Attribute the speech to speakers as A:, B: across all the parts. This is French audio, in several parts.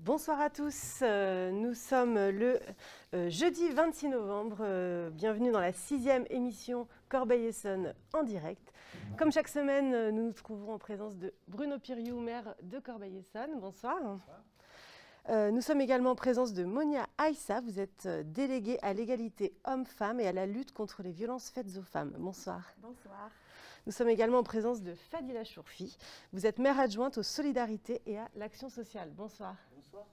A: Bonsoir à tous, nous sommes le jeudi 26 novembre, bienvenue dans la 6e émission Corbeil-Essonnes en direct. Comme chaque semaine, nous nous trouvons en présence de Bruno Piriou, maire de Corbeil-Essonnes. Bonsoir. Bonsoir. Nous sommes également en présence de Monia Aïssa, vous êtes déléguée à l'égalité hommes-femmes et à la lutte contre les violences faites aux femmes. Bonsoir.
B: Bonsoir.
A: Nous sommes également en présence de Fadila Chourfi. Vous êtes maire adjointe aux solidarités et à l'action sociale. Bonsoir.
C: Bonsoir.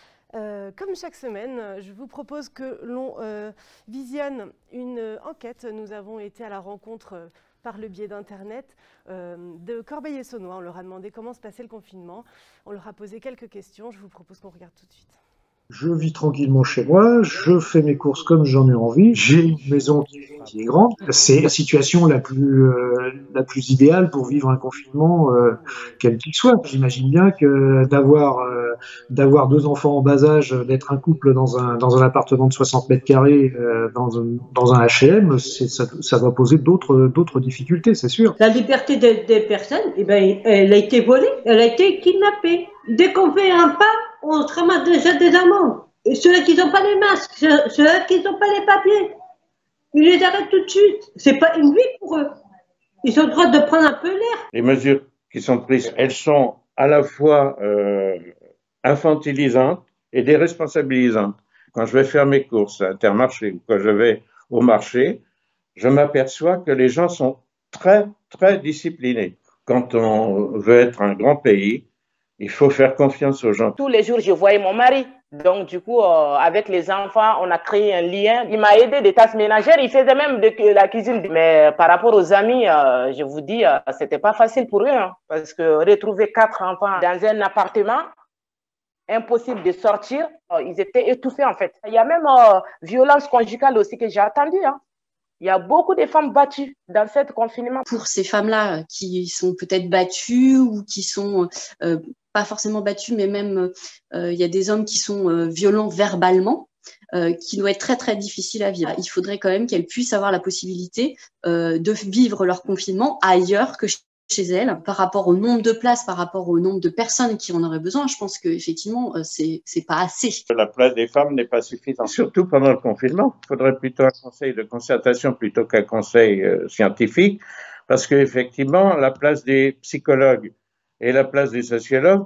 A: Comme chaque semaine, je vous propose que l'on visionne une enquête. Nous avons été à la rencontre par le biais d'Internet de Corbeil-Essonnois. On leur a demandé comment se passait le confinement. On leur a posé quelques questions. Je vous propose qu'on regarde tout de suite.
C: Je vis tranquillement chez moi, je fais mes courses comme j'en ai envie, j'ai une maison qui est grande. C'est la situation la plus idéale pour vivre un confinement, quel qu'il soit. J'imagine bien que d'avoir deux enfants en bas âge, d'être un couple dans un appartement de 60 mètres carrés, dans un HLM, ça va poser d'autres difficultés, c'est sûr.
D: La liberté des personnes, eh ben, elle a été volée, elle a été kidnappée. Dès qu'on fait un pas, on se ramasse déjà des amendes. Et ceux-là qui n'ont pas les masques, ceux-là qui n'ont pas les papiers, ils les arrêtent tout de suite. C'est pas une vie pour eux. Ils ont le droit de prendre un peu l'air.
E: Les mesures qui sont prises, elles sont à la fois infantilisantes et déresponsabilisantes. Quand je vais faire mes courses à Intermarché ou quand je vais au marché, je m'aperçois que les gens sont très, très disciplinés. Quand on veut être un grand pays, il faut faire confiance aux gens.
F: Tous les jours, je voyais mon mari. Donc, du coup, avec les enfants, on a créé un lien. Il m'a aidé des tâches ménagères. Il faisait même de la cuisine. Mais par rapport aux amis, je vous dis, c'était pas facile pour eux. Hein, parce que retrouver 4 enfants dans un appartement, impossible de sortir. Ils étaient étouffés, en fait. Il y a même violence conjugale aussi que j'ai attendue. Hein. Il y a beaucoup de femmes battues dans ce confinement.
B: Pour ces femmes-là qui sont peut-être battues ou qui sont pas forcément battues, mais même il y a des hommes qui sont violents verbalement, qui doit être très très difficile à vivre. Il faudrait quand même qu'elles puissent avoir la possibilité de vivre leur confinement ailleurs que chez elles, par rapport au nombre de places, par rapport au nombre de personnes qui en auraient besoin. Je pense qu'effectivement, c'est pas assez.
E: La place des femmes n'est pas suffisante, surtout pendant le confinement. Il faudrait plutôt un conseil de concertation plutôt qu'un conseil scientifique, parce qu'effectivement, la place des psychologues et la place des sociologues,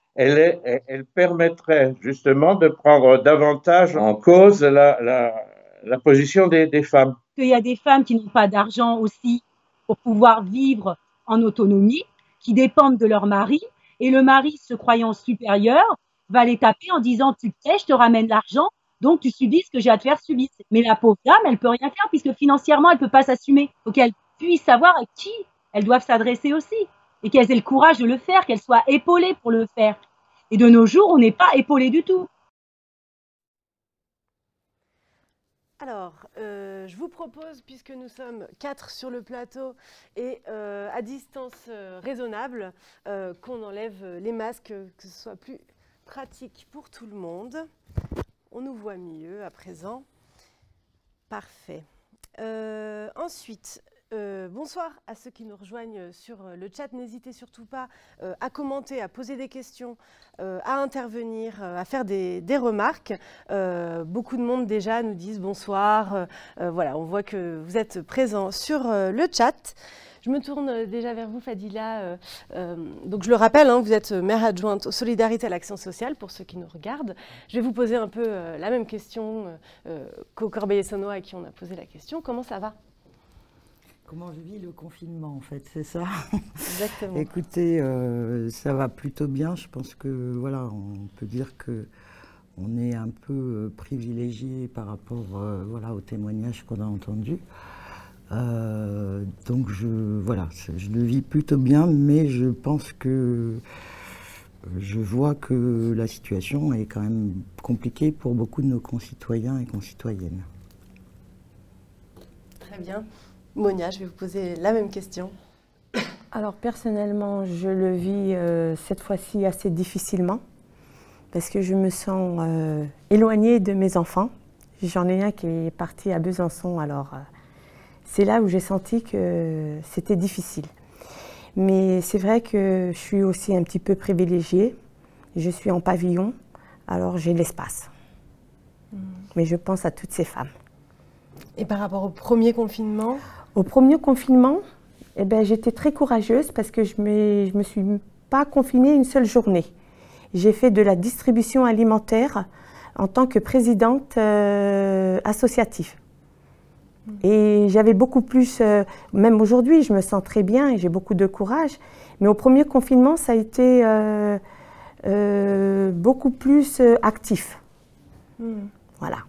E: elle permettrait justement de prendre davantage en cause la position des femmes.
G: Il y a des femmes qui n'ont pas d'argent aussi pour pouvoir vivre en autonomie, qui dépendent de leur mari, et le mari, se croyant supérieur, va les taper en disant « tu sais, je te ramène l'argent, donc tu subis ce que j'ai à te faire subir ». Mais la pauvre dame, elle peut rien faire puisque financièrement, elle peut pas s'assumer. Il faut qu'elle puisse savoir à qui elles doivent s'adresser aussi, et qu'elles aient le courage de le faire, qu'elles soient épaulées pour le faire. Et de nos jours, on n'est pas épaulés du tout.
A: Alors, je vous propose, puisque nous sommes 4 sur le plateau et à distance raisonnable, qu'on enlève les masques, que ce soit plus pratique pour tout le monde. On nous voit mieux à présent. Parfait. Ensuite, bonsoir à ceux qui nous rejoignent sur le chat. N'hésitez surtout pas à commenter, à poser des questions, à intervenir, à faire des remarques. Beaucoup de monde déjà nous disent bonsoir. Voilà, on voit que vous êtes présents sur le chat. Je me tourne déjà vers vous, Fadila. Donc je le rappelle, hein, vous êtes maire adjointe aux solidarités et à l'action sociale, pour ceux qui nous regardent. Je vais vous poser un peu la même question qu'aux Corbeil-Essonnois à qui on a posé la question. Comment ça va ?
H: Comment je vis le confinement, en fait, c'est ça.
A: Exactement.
H: Écoutez, ça va plutôt bien. Je pense que, voilà, on peut dire que on est un peu privilégié par rapport, voilà, aux témoignages qu'on a entendus. Donc, je le vis plutôt bien, mais je pense que je vois que la situation est quand même compliquée pour beaucoup de nos concitoyens et concitoyennes.
A: Très bien. Monia, je vais vous poser la même question.
I: Alors personnellement, je le vis cette fois-ci assez difficilement parce que je me sens éloignée de mes enfants. J'en ai un qui est parti à Besançon, alors c'est là où j'ai senti que c'était difficile. Mais c'est vrai que je suis aussi un petit peu privilégiée. Je suis en pavillon, alors j'ai l'espace. Mais je pense à toutes ces femmes.
A: Et par rapport au premier confinement?
I: Au premier confinement, eh ben, j'étais très courageuse parce que je me suis pas confinée une seule journée. J'ai fait de la distribution alimentaire en tant que présidente associative. Et j'avais beaucoup plus, même aujourd'hui, je me sens très bien et j'ai beaucoup de courage. Mais au premier confinement, ça a été beaucoup plus actif. Voilà.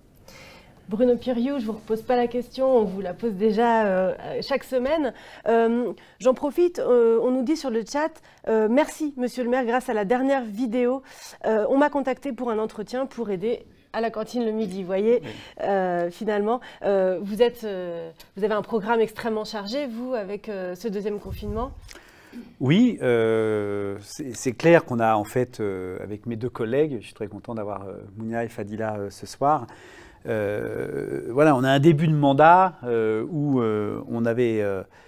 A: Bruno Piriou, je ne vous repose pas la question, on vous la pose déjà chaque semaine. J'en profite, on nous dit sur le chat, merci Monsieur le maire, grâce à la dernière vidéo, on m'a contacté pour un entretien pour aider à la cantine le midi. Vous voyez, finalement, vous avez un programme extrêmement chargé, vous, avec ce deuxième confinement.
J: Oui, c'est clair qu'on a en fait, avec mes deux collègues, je suis très content d'avoir Mounia et Fadila ce soir, voilà, on a un début de mandat où on avait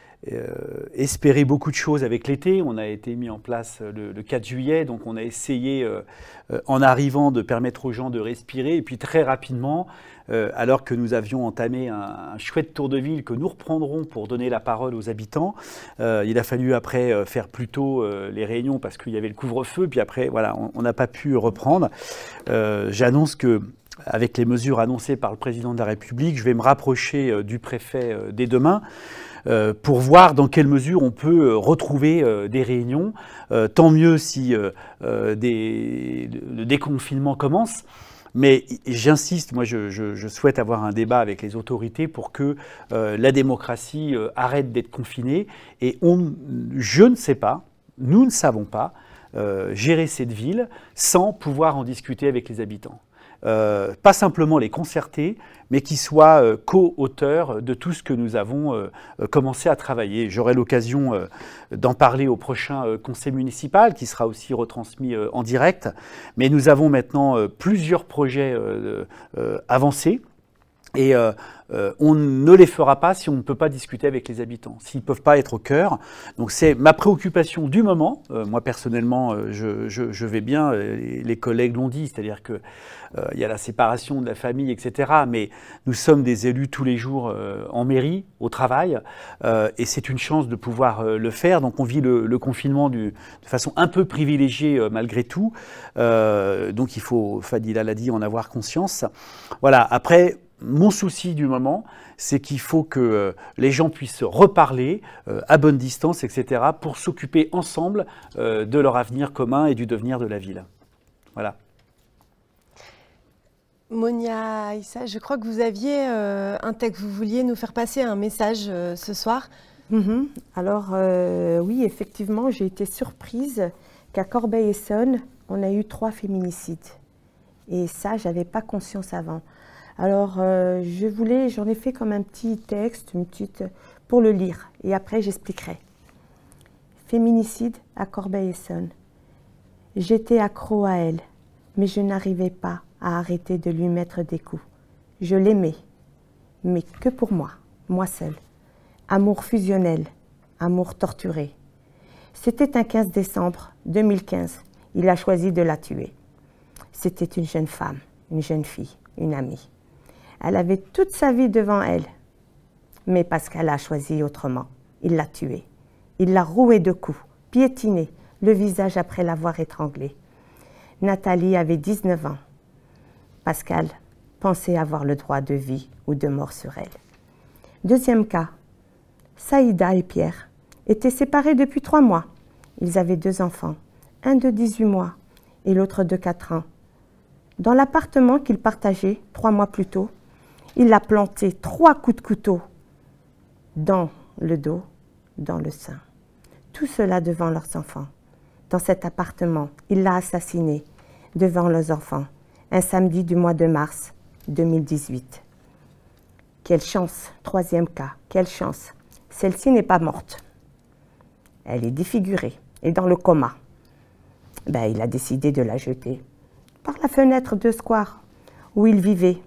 J: espéré beaucoup de choses avec l'été. On a été mis en place le 4 juillet, donc on a essayé en arrivant de permettre aux gens de respirer. Et puis très rapidement, alors que nous avions entamé un chouette tour de ville que nous reprendrons pour donner la parole aux habitants, il a fallu après faire plus tôt les réunions parce qu'il y avait le couvre-feu. Puis après, voilà, on n'a pas pu reprendre. J'annonce que avec les mesures annoncées par le président de la République, je vais me rapprocher du préfet dès demain pour voir dans quelle mesure on peut retrouver des réunions. Tant mieux si le déconfinement commence. Mais j'insiste, moi je souhaite avoir un débat avec les autorités pour que la démocratie arrête d'être confinée. Et je ne sais pas, nous ne savons pas gérer cette ville sans pouvoir en discuter avec les habitants. Pas simplement les concerter, mais qui soient co-auteurs de tout ce que nous avons commencé à travailler. J'aurai l'occasion d'en parler au prochain conseil municipal, qui sera aussi retransmis en direct. Mais nous avons maintenant plusieurs projets avancés. Et on ne les fera pas si on ne peut pas discuter avec les habitants, s'ils ne peuvent pas être au cœur. Donc c'est ma préoccupation du moment. Moi personnellement, je vais bien, les collègues l'ont dit, c'est-à-dire que il y a la séparation de la famille, etc. Mais nous sommes des élus tous les jours en mairie, au travail, et c'est une chance de pouvoir le faire. Donc on vit le confinement de façon un peu privilégiée malgré tout. Donc il faut, Fadila l'a dit, en avoir conscience. Voilà, après... Mon souci du moment, c'est qu'il faut que les gens puissent reparler à bonne distance, etc., pour s'occuper ensemble de leur avenir commun et du devenir de la ville. Voilà.
A: Monia Issa, je crois que vous aviez un texte, vous vouliez nous faire passer un message ce soir.
I: Alors, oui, effectivement, j'ai été surprise qu'à Corbeil-Essonnes, on a eu 3 féminicides. Et ça, je n'avais pas conscience avant. Alors, j'en ai fait comme un petit texte, pour le lire, et après j'expliquerai. Féminicide à Corbeil-Essonnes. J'étais accro à elle, mais je n'arrivais pas à arrêter de lui mettre des coups. Je l'aimais, mais que pour moi seule. Amour fusionnel, amour torturé. C'était un 15 décembre 2015. Il a choisi de la tuer. C'était une jeune femme, une jeune fille, une amie. Elle avait toute sa vie devant elle, mais parce qu'elle a choisi autrement, il l'a tuée. Il l'a rouée de coups, piétiné, le visage après l'avoir étranglée. Nathalie avait 19 ans. Pascal pensait avoir le droit de vie ou de mort sur elle. Deuxième cas, Saïda et Pierre étaient séparés depuis 3 mois. Ils avaient 2 enfants, un de 18 mois et l'autre de 4 ans. Dans l'appartement qu'ils partageaient 3 mois plus tôt, il a planté 3 coups de couteau dans le dos, dans le sein. Tout cela devant leurs enfants. Dans cet appartement, il l'a assassiné devant leurs enfants, un samedi du mois de mars 2018. Quelle chance, 3e cas, quelle chance. Celle-ci n'est pas morte. Elle est défigurée et dans le coma. Il a décidé de la jeter par la fenêtre de square où il vivait.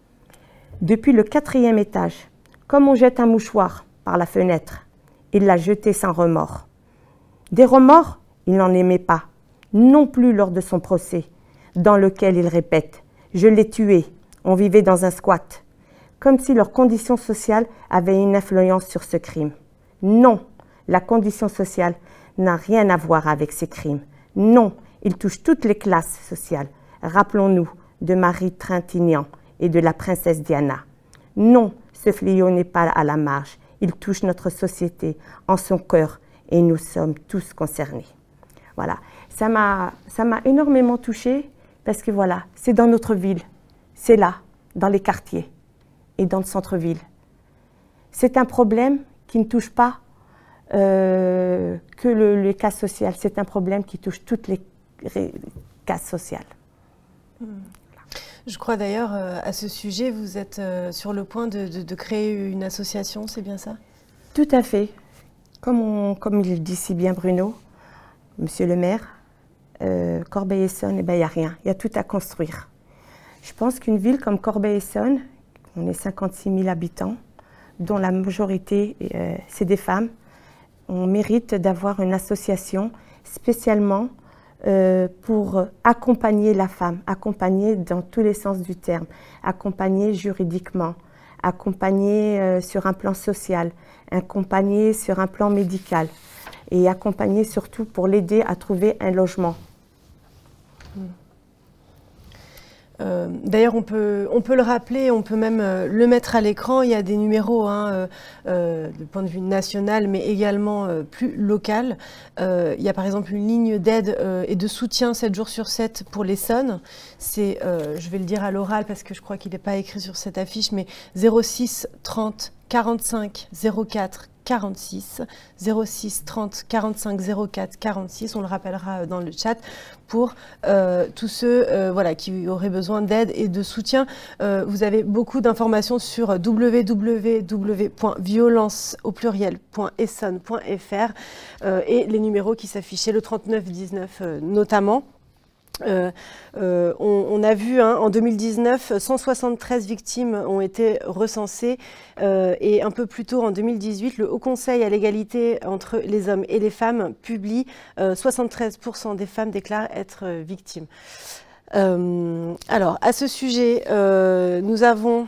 I: Depuis le 4e étage, comme on jette un mouchoir par la fenêtre, il l'a jeté sans remords. Des remords, il n'en aimait pas, non plus lors de son procès. dans lequel ils répètent « Je l'ai tué, on vivait dans un squat », comme si leur condition sociale avait une influence sur ce crime. Non, la condition sociale n'a rien à voir avec ces crimes. Non, il touche toutes les classes sociales. Rappelons-nous de Marie Trintignant et de la princesse Diana. Non, ce fléau n'est pas à la marge. Il touche notre société en son cœur et nous sommes tous concernés. Voilà, ça m'a énormément touchée parce que voilà, c'est dans notre ville, c'est là, dans les quartiers et dans le centre-ville. C'est un problème qui ne touche pas que les classes sociales, c'est un problème qui touche toutes les classes sociales.
A: Je crois d'ailleurs, à ce sujet, vous êtes sur le point de créer une association, c'est bien ça?
I: Tout à fait. Comme il dit si bien Bruno, monsieur le maire, Corbeil-Essonnes, il n'y a rien, il y a tout à construire. Je pense qu'une ville comme Corbeil-Essonnes, on est 56 000 habitants, dont la majorité, c'est des femmes, on mérite d'avoir une association spécialement pour accompagner la femme, accompagner dans tous les sens du terme, accompagner juridiquement, accompagner sur un plan social, accompagner sur un plan médical et accompagner surtout pour l'aider à trouver un logement.
A: D'ailleurs, on peut le rappeler, on peut même le mettre à l'écran. Il y a des numéros de point de vue national, mais également plus local. Il y a par exemple une ligne d'aide et de soutien 7 jours sur 7 pour l'Essonne. C'est, je vais le dire à l'oral parce que je crois qu'il n'est pas écrit sur cette affiche, mais 06 30 45 04 46, 06 30 45 04 46, on le rappellera dans le chat, pour tous ceux voilà, qui auraient besoin d'aide et de soutien. Vous avez beaucoup d'informations sur www.violence.essonne.fr et les numéros qui s'affichaient, le 3919 notamment. On a vu en 2019, 173 victimes ont été recensées et un peu plus tôt en 2018, le Haut Conseil à l'égalité entre les hommes et les femmes publie 73% des femmes déclarent être victimes. Alors à ce sujet, nous avons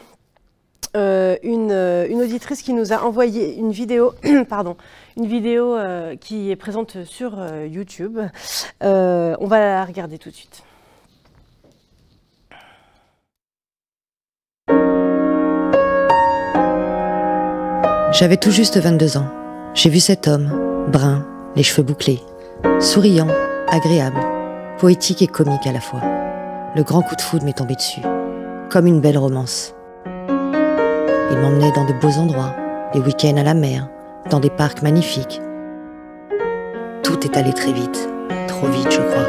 A: une auditrice qui nous a envoyé une vidéo, pardon, une vidéo qui est présente sur YouTube. On va la regarder tout de suite.
K: J'avais tout juste 22 ans. J'ai vu cet homme, brun, les cheveux bouclés, souriant, agréable, poétique et comique à la fois. Le grand coup de foudre m'est tombé dessus, comme une belle romance. Il m'emmenait dans de beaux endroits, des week-ends à la mer, dans des parcs magnifiques. Tout est allé très vite, trop vite je crois.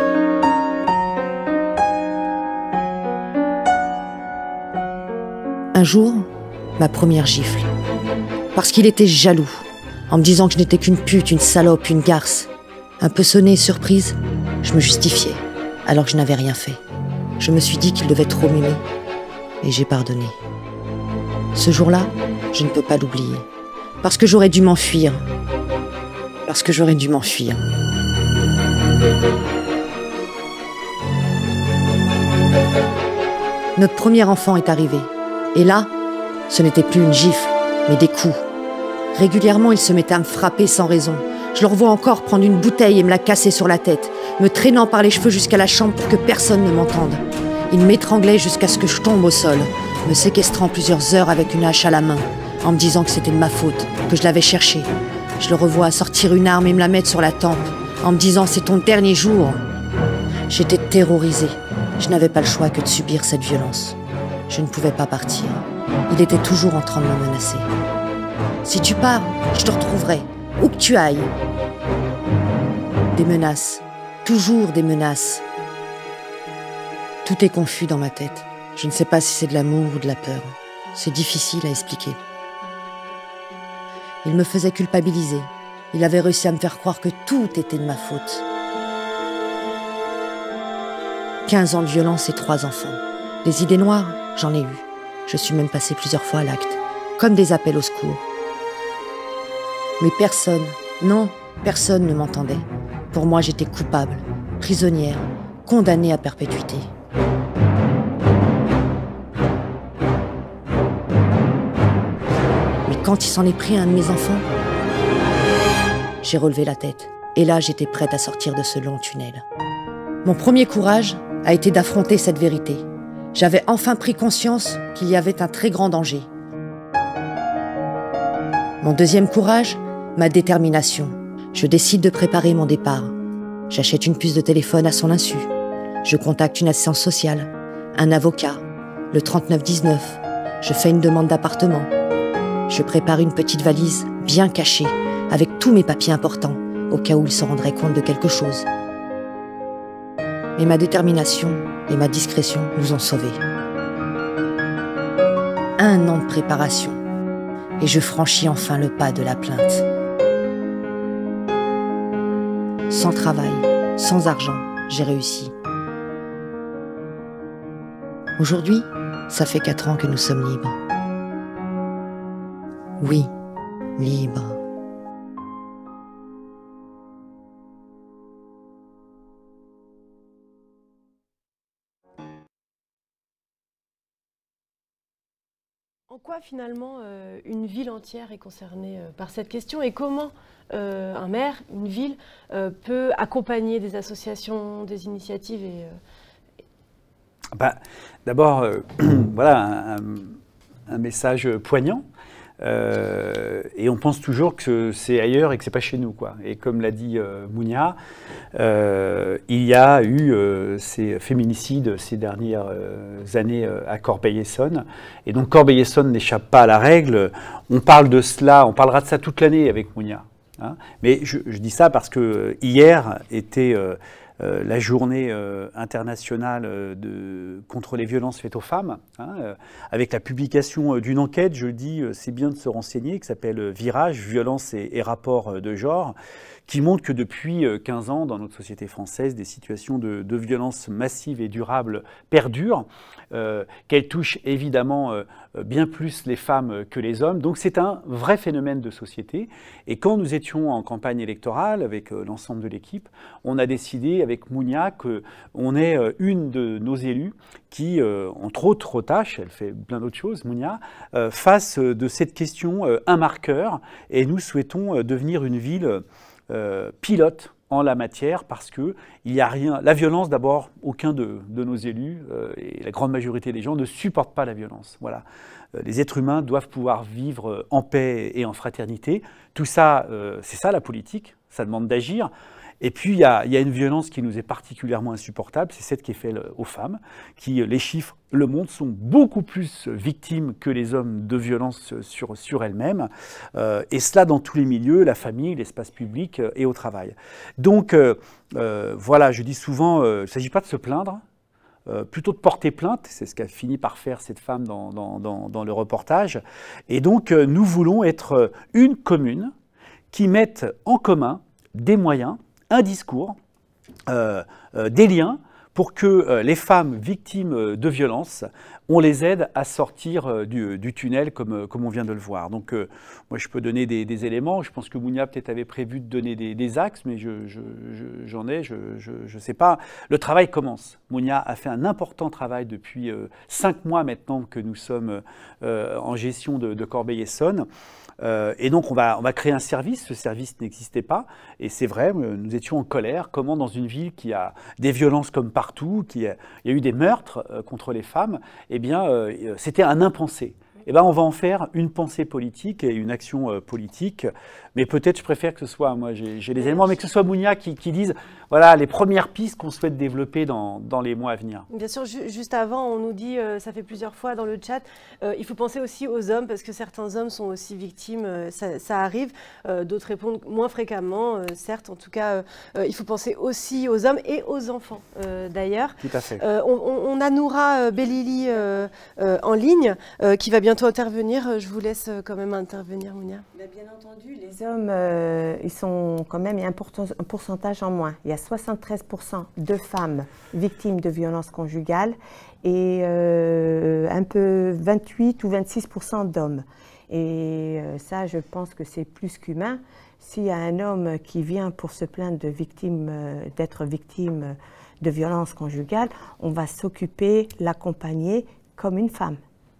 K: Un jour, ma première gifle. Parce qu'il était jaloux, en me disant que je n'étais qu'une pute, une salope, une garce. Un peu sonnée et surprise, je me justifiais, alors que je n'avais rien fait. Je me suis dit qu'il devait trop m'aimer, et j'ai pardonné. Ce jour-là, je ne peux pas l'oublier. Parce que j'aurais dû m'enfuir. Parce que j'aurais dû m'enfuir. Notre premier enfant est arrivé. Et là, ce n'était plus une gifle, mais des coups. Régulièrement, il se mettait à me frapper sans raison. Je le revois encore prendre une bouteille et me la casser sur la tête, me traînant par les cheveux jusqu'à la chambre pour que personne ne m'entende. Il m'étranglait jusqu'à ce que je tombe au sol, me séquestrant plusieurs heures avec une hache à la main, en me disant que c'était de ma faute, que je l'avais cherché. Je le revois sortir une arme et me la mettre sur la tempe, en me disant « c'est ton dernier jour ». J'étais terrorisée. Je n'avais pas le choix que de subir cette violence. Je ne pouvais pas partir. Il était toujours en train de me menacer. « Si tu pars, je te retrouverai, où que tu ailles ». Des menaces, toujours des menaces. Tout est confus dans ma tête. Je ne sais pas si c'est de l'amour ou de la peur. C'est difficile à expliquer. Il me faisait culpabiliser. Il avait réussi à me faire croire que tout était de ma faute. 15 ans de violence et 3 enfants. Les idées noires, j'en ai eu. Je suis même passée plusieurs fois à l'acte, comme des appels au secours. Mais personne, non, personne ne m'entendait. Pour moi, j'étais coupable, prisonnière, condamnée à perpétuité. quand il s'en est pris à un de mes enfants? J'ai relevé la tête, et là j'étais prête à sortir de ce long tunnel. Mon premier courage a été d'affronter cette vérité. J'avais enfin pris conscience qu'il y avait un très grand danger. Mon deuxième courage, ma détermination. Je décide de préparer mon départ. J'achète une puce de téléphone à son insu. Je contacte une assistance sociale, un avocat, le 3919. Je fais une demande d'appartement. Je prépare une petite valise bien cachée, avec tous mes papiers importants, au cas où il se rendrait compte de quelque chose. Mais ma détermination et ma discrétion nous ont sauvés. 1 an de préparation, et je franchis enfin le pas de la plainte. Sans travail, sans argent, j'ai réussi. Aujourd'hui, ça fait 4 ans que nous sommes libres. Oui, libres.
A: En quoi finalement une ville entière est concernée par cette question et comment un maire, une ville, peut accompagner des associations, des initiatives
J: D'abord, voilà un message poignant. Et on pense toujours que c'est ailleurs et que c'est pas chez nous, quoi. Et comme l'a dit Mounia, il y a eu ces féminicides ces dernières années à Corbeil-Essonnes. Et donc Corbeil-Essonnes n'échappe pas à la règle. On parle de cela, on parlera de ça toute l'année avec Mounia. Hein. Mais je dis ça parce que hier était la journée internationale contre les violences faites aux femmes, hein, avec la publication d'une enquête, je dis, c'est bien de se renseigner, qui s'appelle Virage, violences et rapports de genre, qui montre que depuis 15 ans, dans notre société française, des situations de violences massives et durables perdurent, qu'elles touchent évidemment bien plus les femmes que les hommes. Donc c'est un vrai phénomène de société. Et quand nous étions en campagne électorale, avec l'ensemble de l'équipe, on a décidé avec Mounia qu'on est une de nos élus qui, entre autres tâches, elle fait plein d'autres choses, Mounia, fasse de cette question un marqueur. Et nous souhaitons devenir une ville pilote en la matière parce que il y a rien. La violence, d'abord, aucun de nos élus et la grande majorité des gens ne supportent pas la violence. Voilà. Les êtres humains doivent pouvoir vivre en paix et en fraternité. Tout ça, c'est ça la politique. Ça demande d'agir. Et puis, il y a une violence qui nous est particulièrement insupportable, c'est celle qui est faite aux femmes, qui, les chiffres le montrent, sont beaucoup plus victimes que les hommes de violences sur elles-mêmes. Et cela dans tous les milieux, la famille, l'espace public et au travail. Donc, voilà, je dis souvent, il ne s'agit pas de se plaindre, plutôt de porter plainte, c'est ce qu'a fini par faire cette femme dans le reportage. Et donc, nous voulons être une commune qui mette en commun des moyens, un discours, des liens pour que les femmes victimes de violences, on les aide à sortir du tunnel comme on vient de le voir. Donc moi je peux donner des éléments, je pense que Mounia peut-être avait prévu de donner des axes, mais j'en ai, je sais pas. Le travail commence. Mounia a fait un important travail depuis 5 mois maintenant que nous sommes en gestion de Corbeil-Essonnes. Et donc on va créer un service, ce service n'existait pas, et c'est vrai, nous étions en colère, comment dans une ville qui a des violences comme partout, il y a eu des meurtres contre les femmes, eh bien c'était un impensé. Eh bien, on va en faire une pensée politique et une action politique. Mais peut-être je préfère que ce soit, moi j'ai les éléments, mais que ce soit Mounia qui dise voilà, les premières pistes qu'on souhaite développer dans les mois à venir.
A: Bien sûr, juste avant, on nous dit, ça fait plusieurs fois dans le chat, il faut penser aussi aux hommes, parce que certains hommes sont aussi victimes, ça arrive. D'autres répondent moins fréquemment, certes. En tout cas, il faut penser aussi aux hommes et aux enfants, d'ailleurs.
J: Tout à fait.
A: On a Noura Belili en ligne, qui va bientôt intervenir. Je vous laisse quand même intervenir, Mounia.
I: Bien entendu, les hommes, ils sont quand même, il y a un pourcentage en moins. Il y a 73% de femmes victimes de violences conjugales et un peu 28 ou 26% d'hommes. Et ça, je pense que c'est plus qu'humain. S'il y a un homme qui vient pour se plaindre d'être victime de violences conjugales, on va s'occuper, l'accompagner comme une femme.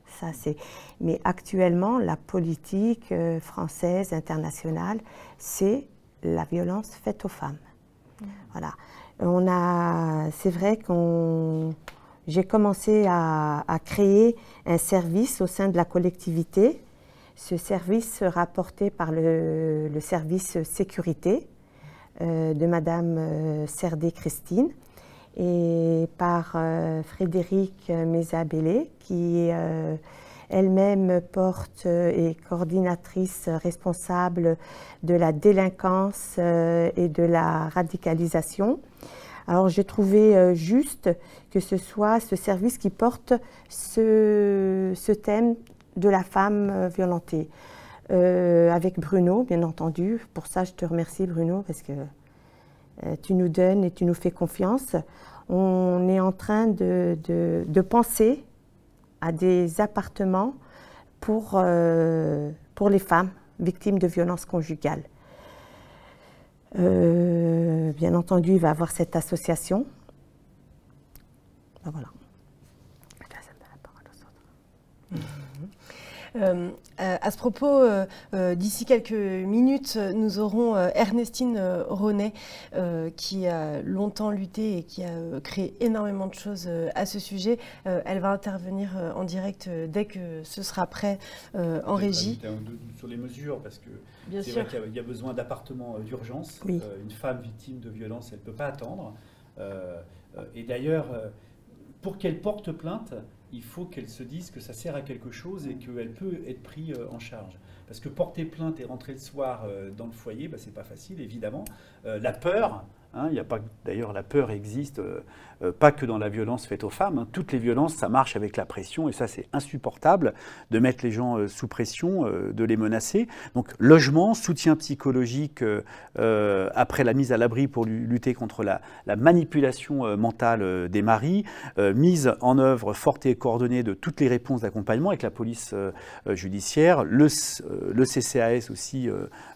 I: Ça, mais actuellement, la politique française, internationale, c'est la violence faite aux femmes. Voilà. C'est vrai j'ai commencé à créer un service au sein de la collectivité. Ce service sera porté par le service sécurité de Madame Serdé Christine et par Frédéric Mézabellé, qui elle-même porte et coordinatrice responsable de la délinquance et de la radicalisation. Alors j'ai trouvé juste que ce soit ce service qui porte ce thème de la femme violentée. Avec Bruno, bien entendu. Pour ça, je te remercie, Bruno, parce que tu nous donnes et tu nous fais confiance. On est en train de penser à des appartements pour les femmes victimes de violences conjugales. Bien entendu, il va y avoir cette association. Ben voilà.
A: À ce propos, d'ici quelques minutes, nous aurons Ernestine Ronet qui a longtemps lutté et qui a créé énormément de choses à ce sujet. Elle va intervenir en direct dès que ce sera prêt en régie.
J: Sur les mesures, parce que c'est vrai qu'il y a besoin d'appartements d'urgence.
I: Oui.
J: Une femme victime de violence, elle ne peut pas attendre. Et d'ailleurs, pour qu'elle porte plainte, il faut qu'elle se dise que ça sert à quelque chose et qu'elle peut être prise en charge. Parce que porter plainte et rentrer le soir dans le foyer, c'est pas facile, évidemment. La peur, il y a pas, d'ailleurs, la peur existe, pas que dans la violence faite aux femmes. Toutes les violences, ça marche avec la pression, et ça, c'est insupportable de mettre les gens sous pression, de les menacer. Donc, logement, soutien psychologique après la mise à l'abri pour lutter contre la manipulation mentale des maris, mise en œuvre forte et coordonnée de toutes les réponses d'accompagnement avec la police judiciaire, le CCAS aussi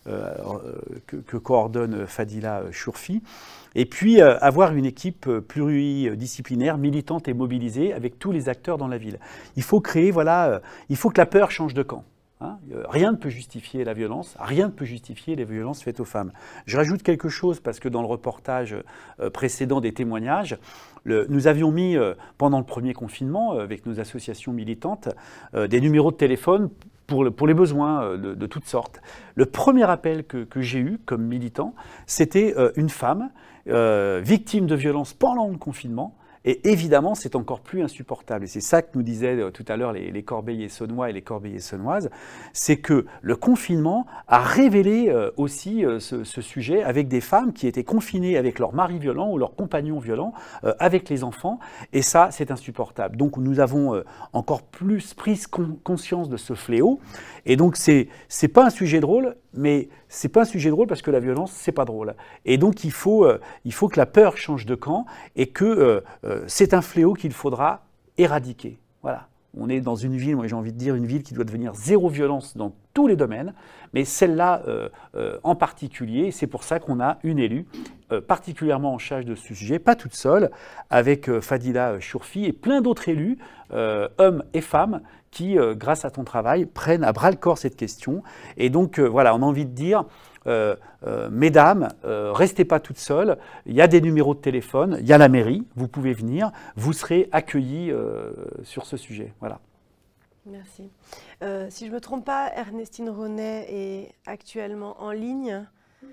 J: que coordonne Fadila Chourfi. Et puis avoir une équipe pluridisciplinaire, militante et mobilisée avec tous les acteurs dans la ville. Il faut créer, il faut que la peur change de camp. Rien ne peut justifier la violence, rien ne peut justifier les violences faites aux femmes. Je rajoute quelque chose parce que dans le reportage précédent des témoignages, nous avions mis pendant le premier confinement avec nos associations militantes des numéros de téléphone pour les besoins de toutes sortes. Le premier appel que j'ai eu comme militant, c'était une femme victime de violences pendant le confinement. Et évidemment, c'est encore plus insupportable. Et c'est ça que nous disaient tout à l'heure les Corbeillais-Saunois et les Corbeillais-Saunoises, c'est que le confinement a révélé aussi ce sujet avec des femmes qui étaient confinées avec leur mari violent ou leur compagnon violent, avec les enfants. Et ça, c'est insupportable. Donc, nous avons encore plus pris conscience de ce fléau. Et donc, c'est pas un sujet drôle, mais c'est pas un sujet drôle parce que la violence, c'est pas drôle. Et donc, il faut que la peur change de camp et que c'est un fléau qu'il faudra éradiquer. Voilà. On est dans une ville, moi j'ai envie de dire, une ville qui doit devenir zéro violence dans tous les domaines, mais celle-là en particulier, c'est pour ça qu'on a une élue particulièrement en charge de ce sujet, pas toute seule, avec Fadila Chourfi et plein d'autres élus, hommes et femmes, qui, grâce à ton travail, prennent à bras-le-corps cette question. Et donc, voilà, on a envie de dire, mesdames, restez pas toutes seules, il y a des numéros de téléphone, il y a la mairie, vous pouvez venir, vous serez accueillis sur ce sujet. Voilà.
A: Merci. Si je ne me trompe pas, Ernestine Ronet est actuellement en ligne.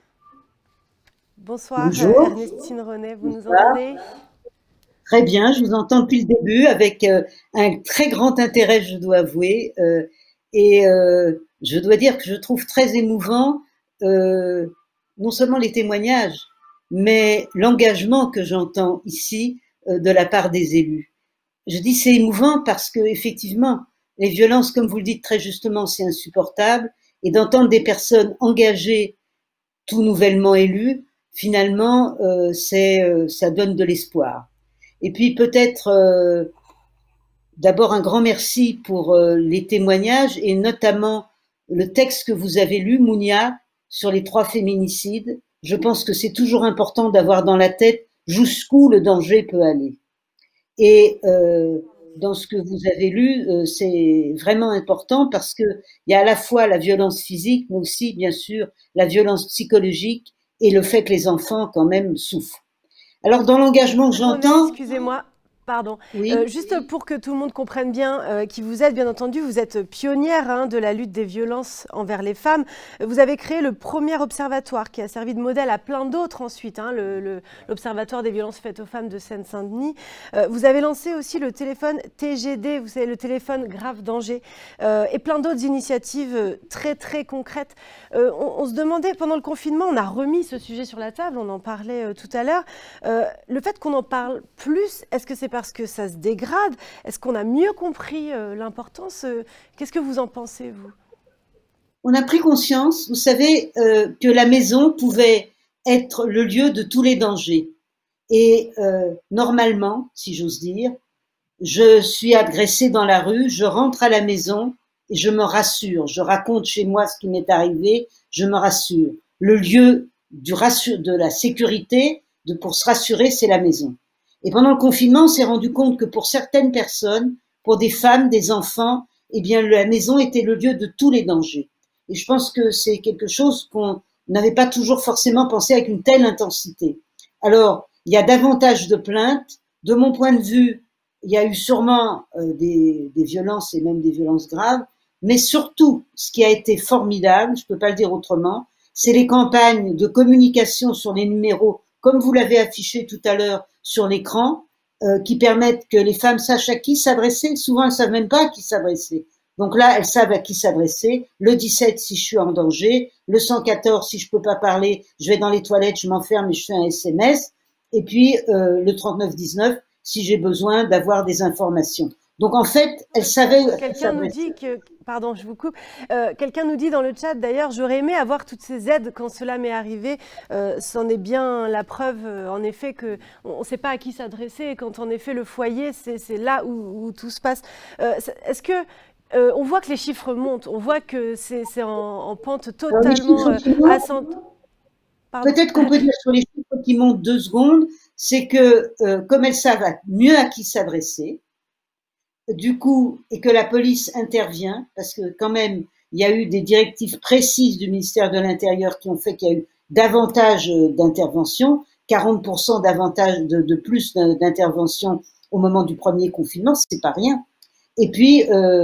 A: Bonsoir,
D: bonjour.
A: Ernestine Ronet, vous nous entendez ?
D: Très bien, je vous entends depuis le début avec un très grand intérêt, je dois avouer. Je dois dire que je trouve très émouvant non seulement les témoignages, mais l'engagement que j'entends ici de la part des élus. Je dis c'est émouvant parce que effectivement, les violences, comme vous le dites très justement, c'est insupportable, et d'entendre des personnes engagées, tout nouvellement élues, finalement, ça donne de l'espoir. Et puis peut-être d'abord un grand merci pour les témoignages et notamment le texte que vous avez lu, Mounia, sur les 3 féminicides. Je pense que c'est toujours important d'avoir dans la tête jusqu'où le danger peut aller. Et dans ce que vous avez lu, c'est vraiment important parce qu'il y a à la fois la violence physique, mais aussi, bien sûr, la violence psychologique et le fait que les enfants, quand même, souffrent. Alors, dans l'engagement que j'entends...
A: Excusez-moi. Pardon.
D: Oui.
A: Juste pour que tout le monde comprenne bien qui vous êtes, bien entendu, vous êtes pionnière de la lutte des violences envers les femmes. Vous avez créé le premier observatoire qui a servi de modèle à plein d'autres ensuite, l'Observatoire des violences faites aux femmes de Seine-Saint-Denis. Vous avez lancé aussi le téléphone TGD, vous savez, le téléphone grave danger, et plein d'autres initiatives très, très concrètes. On se demandait, pendant le confinement, on a remis ce sujet sur la table, on en parlait tout à l'heure. Le fait qu'on en parle plus, est-ce que c'est parce que ça se dégrade? Est-ce qu'on a mieux compris l'importance? Qu'est-ce que vous en pensez, vous?
D: On a pris conscience, vous savez, que la maison pouvait être le lieu de tous les dangers. Et normalement, si j'ose dire, je suis agressée dans la rue, je rentre à la maison et je me rassure. Je raconte chez moi ce qui m'est arrivé, je me rassure. Le lieu de la sécurité, pour se rassurer, c'est la maison. Et pendant le confinement, on s'est rendu compte que pour certaines personnes, pour des femmes, des enfants, eh bien, la maison était le lieu de tous les dangers. Et je pense que c'est quelque chose qu'on n'avait pas toujours forcément pensé avec une telle intensité. Alors, il y a davantage de plaintes. De mon point de vue, il y a eu sûrement des violences et même des violences graves. Mais surtout, ce qui a été formidable, je ne peux pas le dire autrement, c'est les campagnes de communication sur les numéros, comme vous l'avez affiché tout à l'heure, sur l'écran, qui permettent que les femmes sachent à qui s'adresser. Souvent, elles ne savent même pas à qui s'adresser. Donc là, elles savent à qui s'adresser. Le 17, si je suis en danger. Le 114, si je peux pas parler, je vais dans les toilettes, je m'enferme et je fais un SMS. Et puis, le 3919, si j'ai besoin d'avoir des informations. Donc, en fait, elles savaient...
A: Quelqu'un nous dit que... Pardon, je vous coupe. Quelqu'un nous dit dans le chat, d'ailleurs, j'aurais aimé avoir toutes ces aides quand cela m'est arrivé. C'en est bien la preuve, en effet, qu'on ne sait pas à qui s'adresser. Quand, en effet, le foyer, c'est là où tout se passe. Est-ce que... on voit que les chiffres montent, on voit que c'est en pente totalement ascendante.
D: Peut-être qu'on peut dire sur les chiffres qui montent 2 secondes, c'est que comme elles savent mieux à qui s'adresser, du coup, et que la police intervient, parce que quand même, il y a eu des directives précises du ministère de l'Intérieur qui ont fait qu'il y a eu davantage d'interventions, 40% davantage de plus d'interventions au moment du premier confinement, c'est pas rien. Et puis,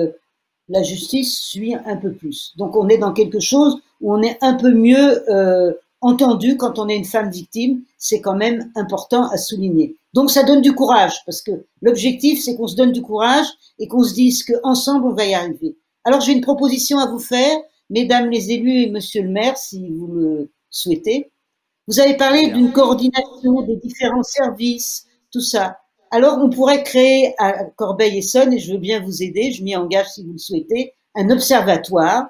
D: la justice suit un peu plus. Donc, on est dans quelque chose où on est un peu mieux entendu quand on est une femme victime. C'est quand même important à souligner. Donc, ça donne du courage parce que l'objectif, c'est qu'on se donne du courage et qu'on se dise qu'ensemble, on va y arriver. Alors, j'ai une proposition à vous faire, mesdames les élus et monsieur le maire, si vous le souhaitez. Vous avez parlé d'une coordination des différents services, tout ça. Alors, on pourrait créer à Corbeil-Essonnes, et je veux bien vous aider, je m'y engage si vous le souhaitez, un observatoire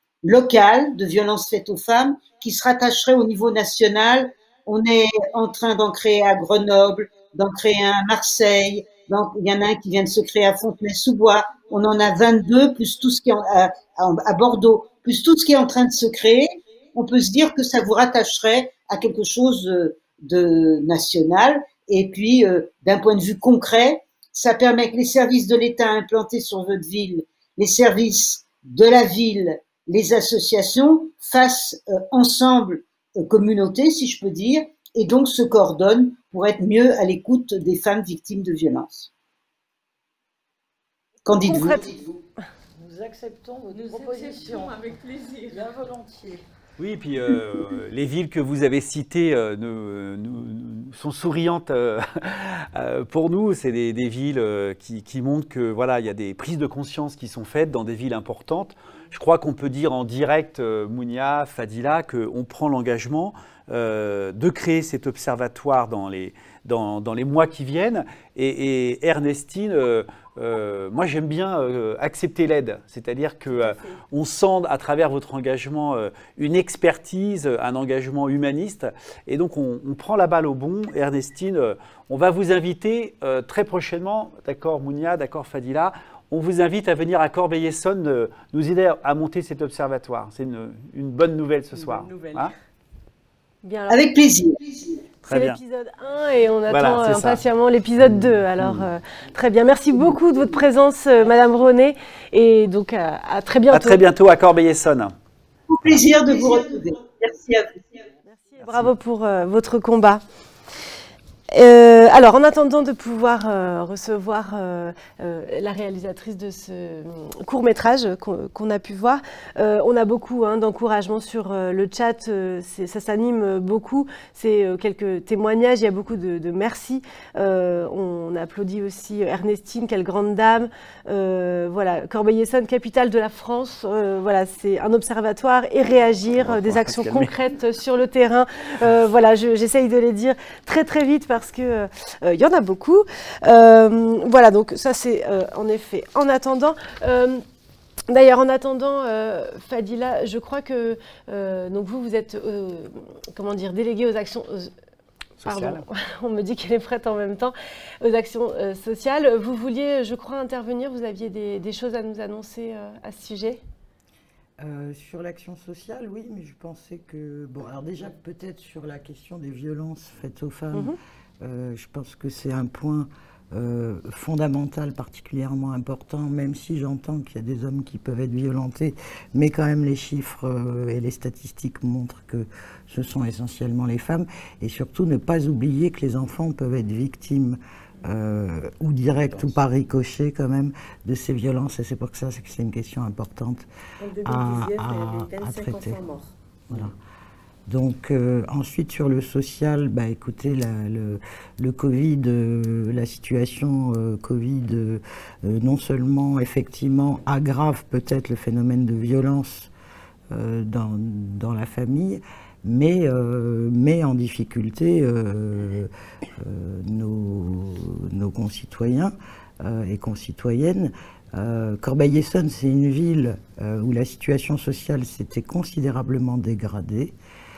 D: local de violences faites aux femmes qui se rattacherait au niveau national. On est en train d'en créer à Grenoble, d'en créer un à Marseille, donc il y en a un qui vient de se créer à Fontenay-sous-Bois. On en a 22, plus tout ce qui est à Bordeaux, plus tout ce qui est en train de se créer. On peut se dire que ça vous rattacherait à quelque chose de national. Et puis, d'un point de vue concret, ça permet que les services de l'État implantés sur votre ville, les services de la ville, les associations fassent ensemble communauté, si je peux dire, et donc se coordonnent pour être mieux à l'écoute des femmes victimes de violences. Qu'en dites-vous?
L: Nous acceptons votre proposition avec plaisir, bien volontiers.
J: Oui, puis les villes que vous avez citées sont souriantes pour nous. C'est des villes qui montrent que voilà, il y a des prises de conscience qui sont faites dans des villes importantes. Je crois qu'on peut dire en direct, Mounia, Fadila, qu'on prend l'engagement de créer cet observatoire dans les mois qui viennent. Et Ernestine, moi j'aime bien accepter l'aide, c'est-à-dire qu'on sent à travers votre engagement une expertise, un engagement humaniste, et donc on prend la balle au bon. Ernestine, on va vous inviter très prochainement, d'accord Mounia, d'accord Fadila, on vous invite à venir à Corbeil-Essonnes nous aider à monter cet observatoire. C'est une bonne nouvelle ce soir.
D: Hein? Bien, alors, avec plaisir.
A: C'est
J: bien.
A: l'épisode 1 et on
J: Voilà,
A: attend
J: c'est ça.
A: impatiemment l'épisode 2. Alors, très bien. Merci beaucoup de votre présence, Madame René. Et donc, à très bientôt.
J: À très bientôt à Corbeil-Essonnes.
D: Au plaisir de vous retrouver. Merci à vous.
A: Merci et bravo pour votre combat. Alors, en attendant de pouvoir recevoir la réalisatrice de ce court-métrage qu'on a pu voir, on a beaucoup d'encouragement sur le chat, ça s'anime beaucoup, c'est quelques témoignages, il y a beaucoup de merci. On applaudit aussi Ernestine, quelle grande dame. Voilà, Corbeil-Essonnes, capitale de la France, voilà, c'est un observatoire et réagir, des actions concrètes sur le terrain. Voilà, j'essaye de les dire très très vite parce que y en a beaucoup. Voilà, donc ça c'est en effet en attendant. D'ailleurs, en attendant, Fadila, je crois que donc vous êtes comment dire, déléguée aux actions pardon, on me dit qu'elle est prête en même temps aux actions sociales. Vous vouliez, je crois, intervenir. Vous aviez des choses à nous annoncer à ce sujet.
H: Sur l'action sociale, oui, mais je pensais que bon, alors déjà peut-être sur la question des violences faites aux femmes. Je pense que c'est un point fondamental, particulièrement important, même si j'entends qu'il y a des hommes qui peuvent être violentés, mais quand même les chiffres et les statistiques montrent que ce sont essentiellement les femmes, et surtout ne pas oublier que les enfants peuvent être victimes ou directes ou par ricochet quand même de ces violences, et c'est pour ça que c'est une question importante à traiter. Voilà. Donc ensuite sur le social, bah, écoutez, le Covid, la situation Covid, non seulement effectivement aggrave peut-être le phénomène de violence dans la famille, mais en difficulté nos concitoyens et concitoyennes. Corbeil-Essonnes, c'est une ville où la situation sociale s'était considérablement dégradée.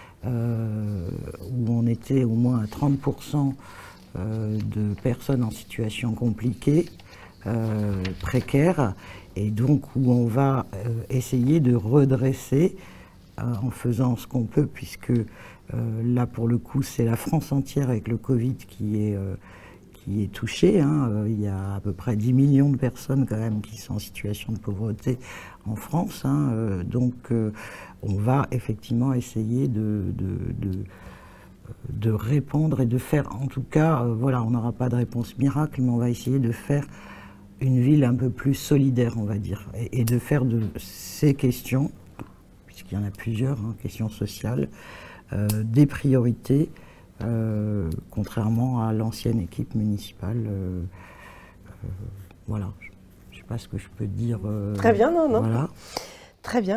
H: Où on était au moins à 30% de personnes en situation compliquée, précaire, et donc où on va essayer de redresser en faisant ce qu'on peut, puisque là pour le coup c'est la France entière avec le Covid qui est touchée. Il y a à peu près 10 millions de personnes quand même qui sont en situation de pauvreté en France. Donc on va effectivement essayer de répondre et de faire, en tout cas, voilà, on n'aura pas de réponse miracle, mais on va essayer de faire une ville un peu plus solidaire, on va dire, et de faire de ces questions, puisqu'il y en a plusieurs, questions sociales, des priorités, contrairement à l'ancienne équipe municipale. Voilà, je ne sais pas ce que je peux dire.
A: Très bien, non.
H: Voilà.
A: Très bien.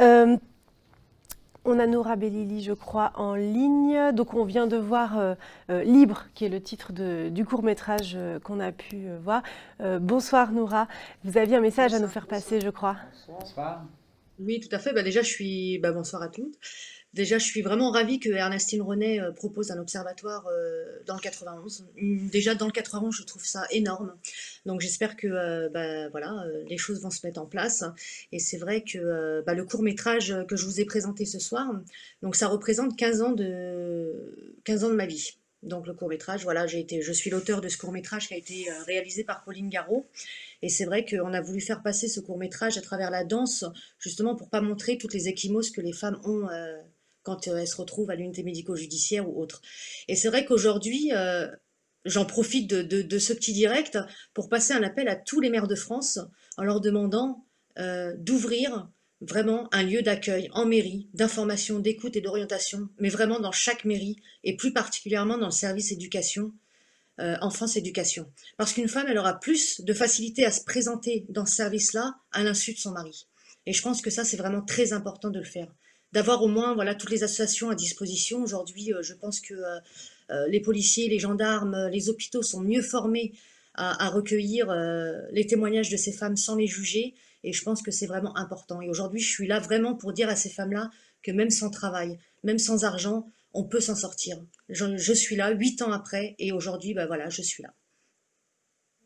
A: On a Noura Bellili, je crois, en ligne. Donc, on vient de voir Libre, qui est le titre du court-métrage qu'on a pu voir. Bonsoir, Noura. Vous aviez un message à nous faire passer, je crois.
J: Bonsoir.
M: Oui, tout à fait. Déjà, bonsoir à toutes. Déjà, je suis vraiment ravie que Ernestine René propose un observatoire dans le 91. Déjà, dans le 91, je trouve ça énorme. Donc, j'espère que les choses vont se mettre en place. Et c'est vrai que le court-métrage que je vous ai présenté ce soir, donc ça représente 15 ans de ma vie. Donc, le court-métrage, voilà, je suis l'auteur de ce court-métrage qui a été réalisé par Pauline Garot. Et c'est vrai qu'on a voulu faire passer ce court-métrage à travers la danse, justement pour pas montrer toutes les ecchymoses que les femmes ont quand elles se retrouvent à l'unité médico-judiciaire ou autre. Et c'est vrai qu'aujourd'hui, j'en profite de ce petit direct pour passer un appel à tous les maires de France en leur demandant d'ouvrir vraiment un lieu d'accueil en mairie, d'information, d'écoute et d'orientation, mais vraiment dans chaque mairie et plus particulièrement dans le service éducation, enfance éducation. Parce qu'une femme, elle aura plus de facilité à se présenter dans ce service-là à l'insu de son mari. Et je pense que ça, c'est vraiment très important de le faire. D'avoir au moins toutes les associations à disposition. Aujourd'hui, je pense que les policiers, les gendarmes, les hôpitaux sont mieux formés à recueillir les témoignages de ces femmes sans les juger. Et je pense que c'est vraiment important. Et aujourd'hui, je suis là vraiment pour dire à ces femmes-là que même sans travail, même sans argent, on peut s'en sortir. Je suis là 8 ans après et aujourd'hui, je suis là.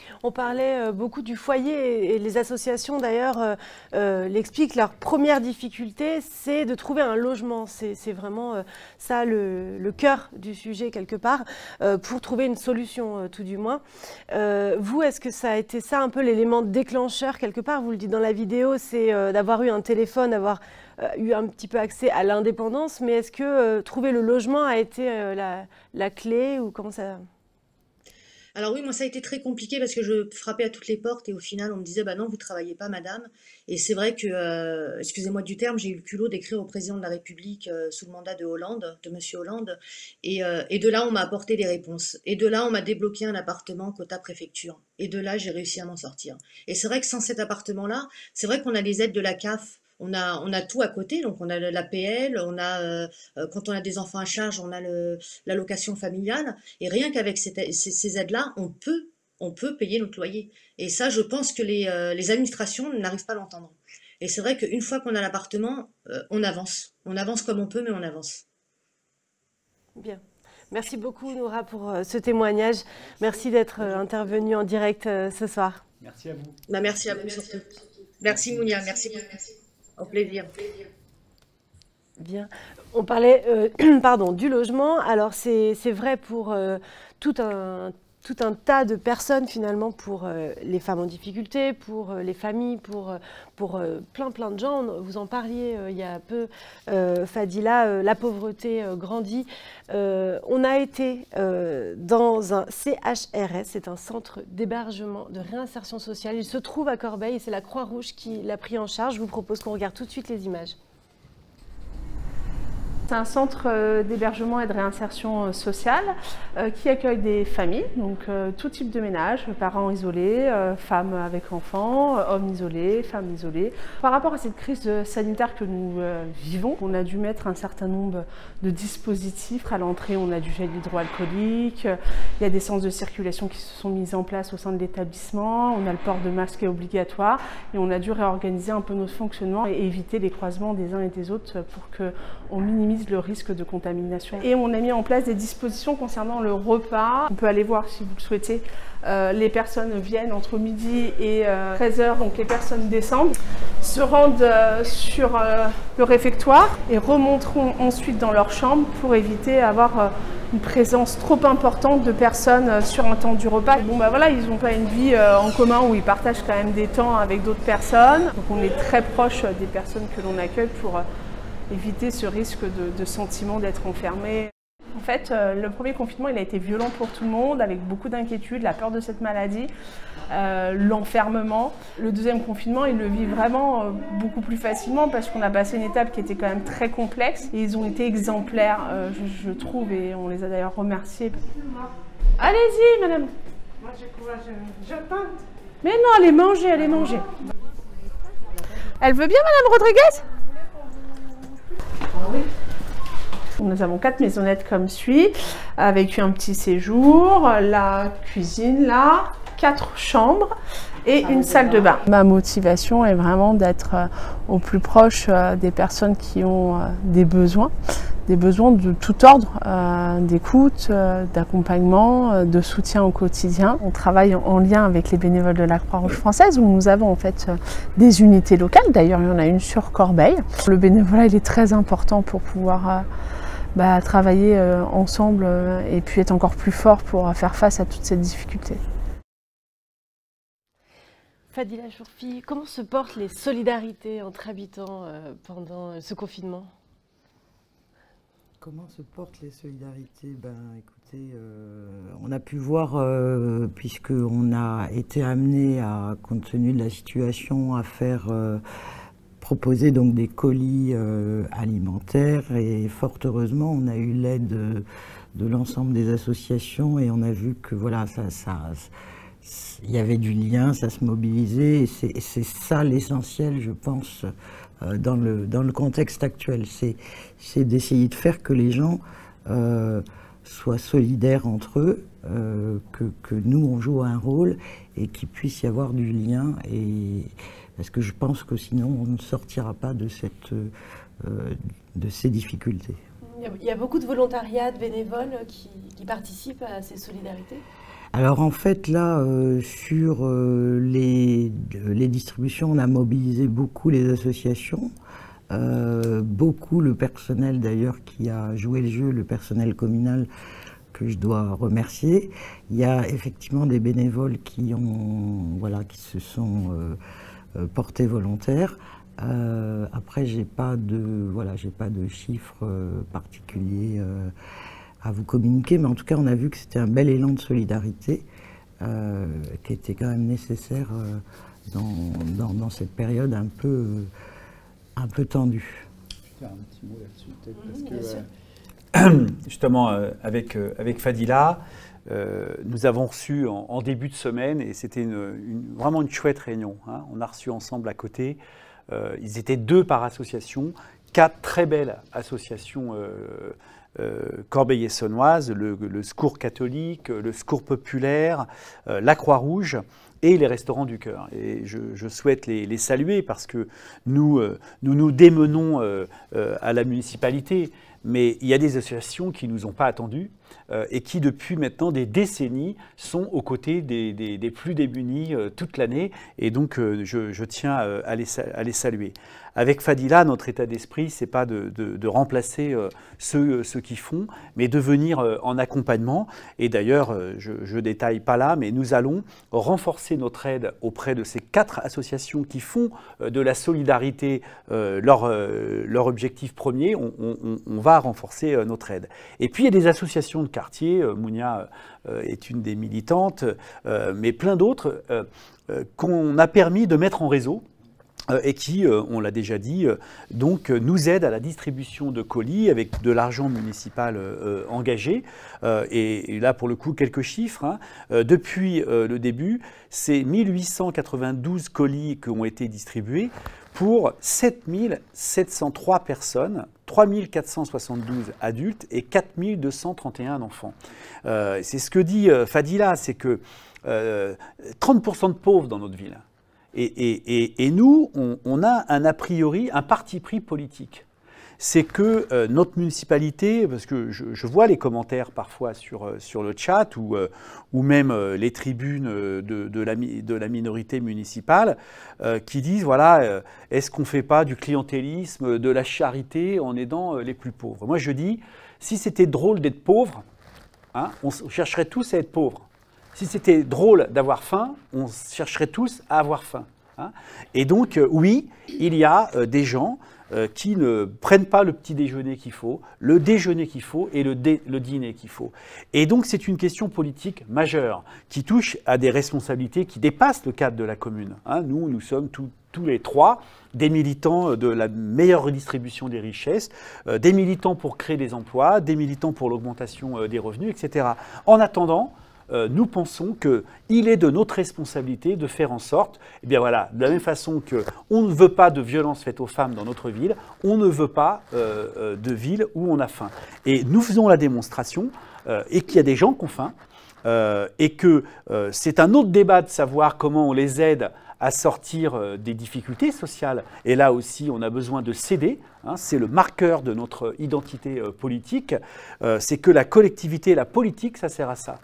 A: On parlait beaucoup du foyer et les associations d'ailleurs l'expliquent. Leur première difficulté, c'est de trouver un logement. C'est vraiment ça le cœur du sujet quelque part, pour trouver une solution tout du moins. Vous, est-ce que ça a été ça un peu l'élément déclencheur quelque part? Vous le dites dans la vidéo, c'est d'avoir eu un téléphone, d'avoir eu un petit peu accès à l'indépendance, mais est-ce que trouver le logement a été la clé ou comment ça...
M: Alors oui, moi ça a été très compliqué parce que je frappais à toutes les portes et au final on me disait bah non vous travaillez pas madame. Et c'est vrai que, excusez-moi du terme, j'ai eu le culot d'écrire au président de la République sous le mandat de Hollande, de Monsieur Hollande, et de là on m'a apporté des réponses. Et de là on m'a débloqué un appartement quota préfecture. Et de là j'ai réussi à m'en sortir. Et c'est vrai que sans cet appartement-là, c'est vrai qu'on a les aides de la CAF. On a tout à côté, donc on a l'APL, on a quand on a des enfants à charge, on a l'allocation familiale, et rien qu'avec ces aides-là, on peut payer notre loyer. Et ça, je pense que les administrations n'arrivent pas à l'entendre. Et c'est vrai qu'une fois qu'on a l'appartement, on avance comme on peut, mais on avance.
A: Bien. Merci beaucoup Noura pour ce témoignage. Merci d'être intervenue en direct ce soir.
J: Merci à vous.
M: Bah, merci à vous surtout. Merci Mounia, merci beaucoup. Au plaisir.
A: Bien. On parlait du logement. Alors c'est vrai pour tout un tas de personnes finalement, pour les femmes en difficulté, pour les familles, pour plein de gens. Vous en parliez il y a peu, Fadila, la pauvreté grandit. On a été dans un CHRS, c'est un centre d'hébergement, de réinsertion sociale. Il se trouve à Corbeil et c'est la Croix-Rouge qui l'a pris en charge. Je vous propose qu'on regarde tout de suite les images.
N: C'est un centre d'hébergement et de réinsertion sociale qui accueille des familles, donc tout type de ménage, parents isolés, femmes avec enfants, hommes isolés, femmes isolées. Par rapport à cette crise sanitaire que nous vivons, on a dû mettre un certain nombre de dispositifs. À l'entrée, on a du gel hydroalcoolique, il y a des sens de circulation qui se sont mis en place au sein de l'établissement, on a le port de masque est obligatoire et on a dû réorganiser un peu notre fonctionnement et éviter les croisements des uns et des autres pour qu'on minimise le risque de contamination. Et on a mis en place des dispositions concernant le repas. On peut aller voir si vous le souhaitez. Les personnes viennent entre midi et 13h, donc les personnes descendent, se rendent sur le réfectoire et remonteront ensuite dans leur chambre pour éviter d'avoir une présence trop importante de personnes sur un temps du repas. Bon bah voilà, ils n'ont pas une vie en commun où ils partagent quand même des temps avec d'autres personnes. Donc on est très proche des personnes que l'on accueille pour éviter ce risque de sentiment d'être enfermé. En fait, le premier confinement, il a été violent pour tout le monde, avec beaucoup d'inquiétude, la peur de cette maladie, l'enfermement. Le deuxième confinement, ils le vivent vraiment beaucoup plus facilement parce qu'on a passé une étape qui était quand même très complexe. Et ils ont été exemplaires, je trouve, et on les a d'ailleurs remerciés. Allez-y, madame.
L: Moi, je tente.
N: Mais non, allez manger, allez manger. Elle veut bien, madame Rodriguez ?
L: Oui.
N: Nous avons 4 maisonnettes comme suit, avec un petit séjour, la cuisine là, 4 chambres et une salle de bain. Ma motivation est vraiment d'être au plus proche des personnes qui ont des besoins de tout ordre, d'écoute, d'accompagnement, de soutien au quotidien. On travaille en lien avec les bénévoles de la Croix-Rouge française où nous avons en fait des unités locales. D'ailleurs, il y en a une sur Corbeil. Le bénévolat, il est très important pour pouvoir travailler ensemble et puis être encore plus fort pour faire face à toutes ces difficultés.
A: Fadila Chourfi, comment se portent les solidarités entre habitants pendant ce confinement ?
H: Comment se portent les solidarités? Écoutez, on a pu voir, puisqu'on a été amené, compte tenu de la situation, à faire proposer donc des colis alimentaires. Et fort heureusement, on a eu l'aide de l'ensemble des associations et on a vu que voilà, il y avait du lien, ça se mobilisait. Et c'est ça l'essentiel, je pense, dans le contexte actuel, c'est d'essayer de faire que les gens soient solidaires entre eux, que nous on joue un rôle et qu'il puisse y avoir du lien, parce que je pense que sinon on ne sortira pas de ces difficultés.
A: Il y a beaucoup de volontariats, de bénévoles qui participent à ces solidarités.
H: Alors en fait là, sur les distributions, on a mobilisé beaucoup les associations, beaucoup le personnel d'ailleurs qui a joué le jeu, le personnel communal que je dois remercier. Il y a effectivement des bénévoles qui se sont portés volontaires. Après, j'ai pas de chiffres particuliers à vous communiquer, mais en tout cas, on a vu que c'était un bel élan de solidarité qui était quand même nécessaire dans cette période un peu tendue.
J: Je vais dire un petit mot là-dessus, peut-être, parce que justement, avec Fadila, nous avons reçu en début de semaine, et c'était vraiment une chouette réunion, hein. On a reçu ensemble à côté, ils étaient 2 par association, 4 très belles associations corbeil-essonnoises, le Secours catholique, le Secours populaire, la Croix-Rouge et les Restaurants du Cœur. Et je souhaite les saluer parce que nous démenons à la municipalité, mais il y a des associations qui ne nous ont pas attendus et qui, depuis maintenant des décennies, sont aux côtés des plus démunis toute l'année. Et donc, je tiens à les saluer. Avec Fadila, notre état d'esprit, ce n'est pas de remplacer ceux qui font, mais de venir en accompagnement. Et d'ailleurs, je ne détaille pas là, mais nous allons renforcer notre aide auprès de ces 4 associations qui font de la solidarité leur objectif premier. On va renforcer notre aide. Et puis, il y a des associations de quartier. Mounia est une des militantes, mais plein d'autres qu'on a permis de mettre en réseau. Et qui, on l'a déjà dit, donc nous aident à la distribution de colis avec de l'argent municipal engagé. Et là, pour le coup, quelques chiffres, hein. Depuis le début, c'est 1892 colis qui ont été distribués pour 7703 personnes, 3472 adultes et 4231 enfants. C'est ce que dit Fadila, c'est que 30% de pauvres dans notre ville. Et nous, on a un a priori, un parti pris politique. C'est que notre municipalité, parce que je vois les commentaires parfois sur le chat ou même les tribunes de la minorité municipale qui disent, voilà, est-ce qu'on ne fait pas du clientélisme, de la charité en aidant les plus pauvres? Moi je dis, si c'était drôle d'être pauvre, hein, on chercherait tous à être pauvres. Si c'était drôle d'avoir faim, on chercherait tous à avoir faim, hein. Et donc, oui, il y a des gens qui ne prennent pas le petit déjeuner qu'il faut, le déjeuner qu'il faut et le dîner qu'il faut. Et donc, c'est une question politique majeure qui touche à des responsabilités qui dépassent le cadre de la commune, hein. Nous sommes tous les 3 des militants de la meilleure redistribution des richesses, des militants pour créer des emplois, des militants pour l'augmentation des revenus, etc. En attendant, nous pensons qu'il est de notre responsabilité de faire en sorte, eh bien voilà, de la même façon qu'on ne veut pas de violence faite aux femmes dans notre ville, on ne veut pas de ville où on a faim. Et nous faisons la démonstration et qu'il y a des gens qui ont faim et que c'est un autre débat de savoir comment on les aide à sortir des difficultés sociales. Et là aussi, on a besoin de céder. Hein, c'est le marqueur de notre identité politique. C'est que la collectivité, la politique, ça sert à ça.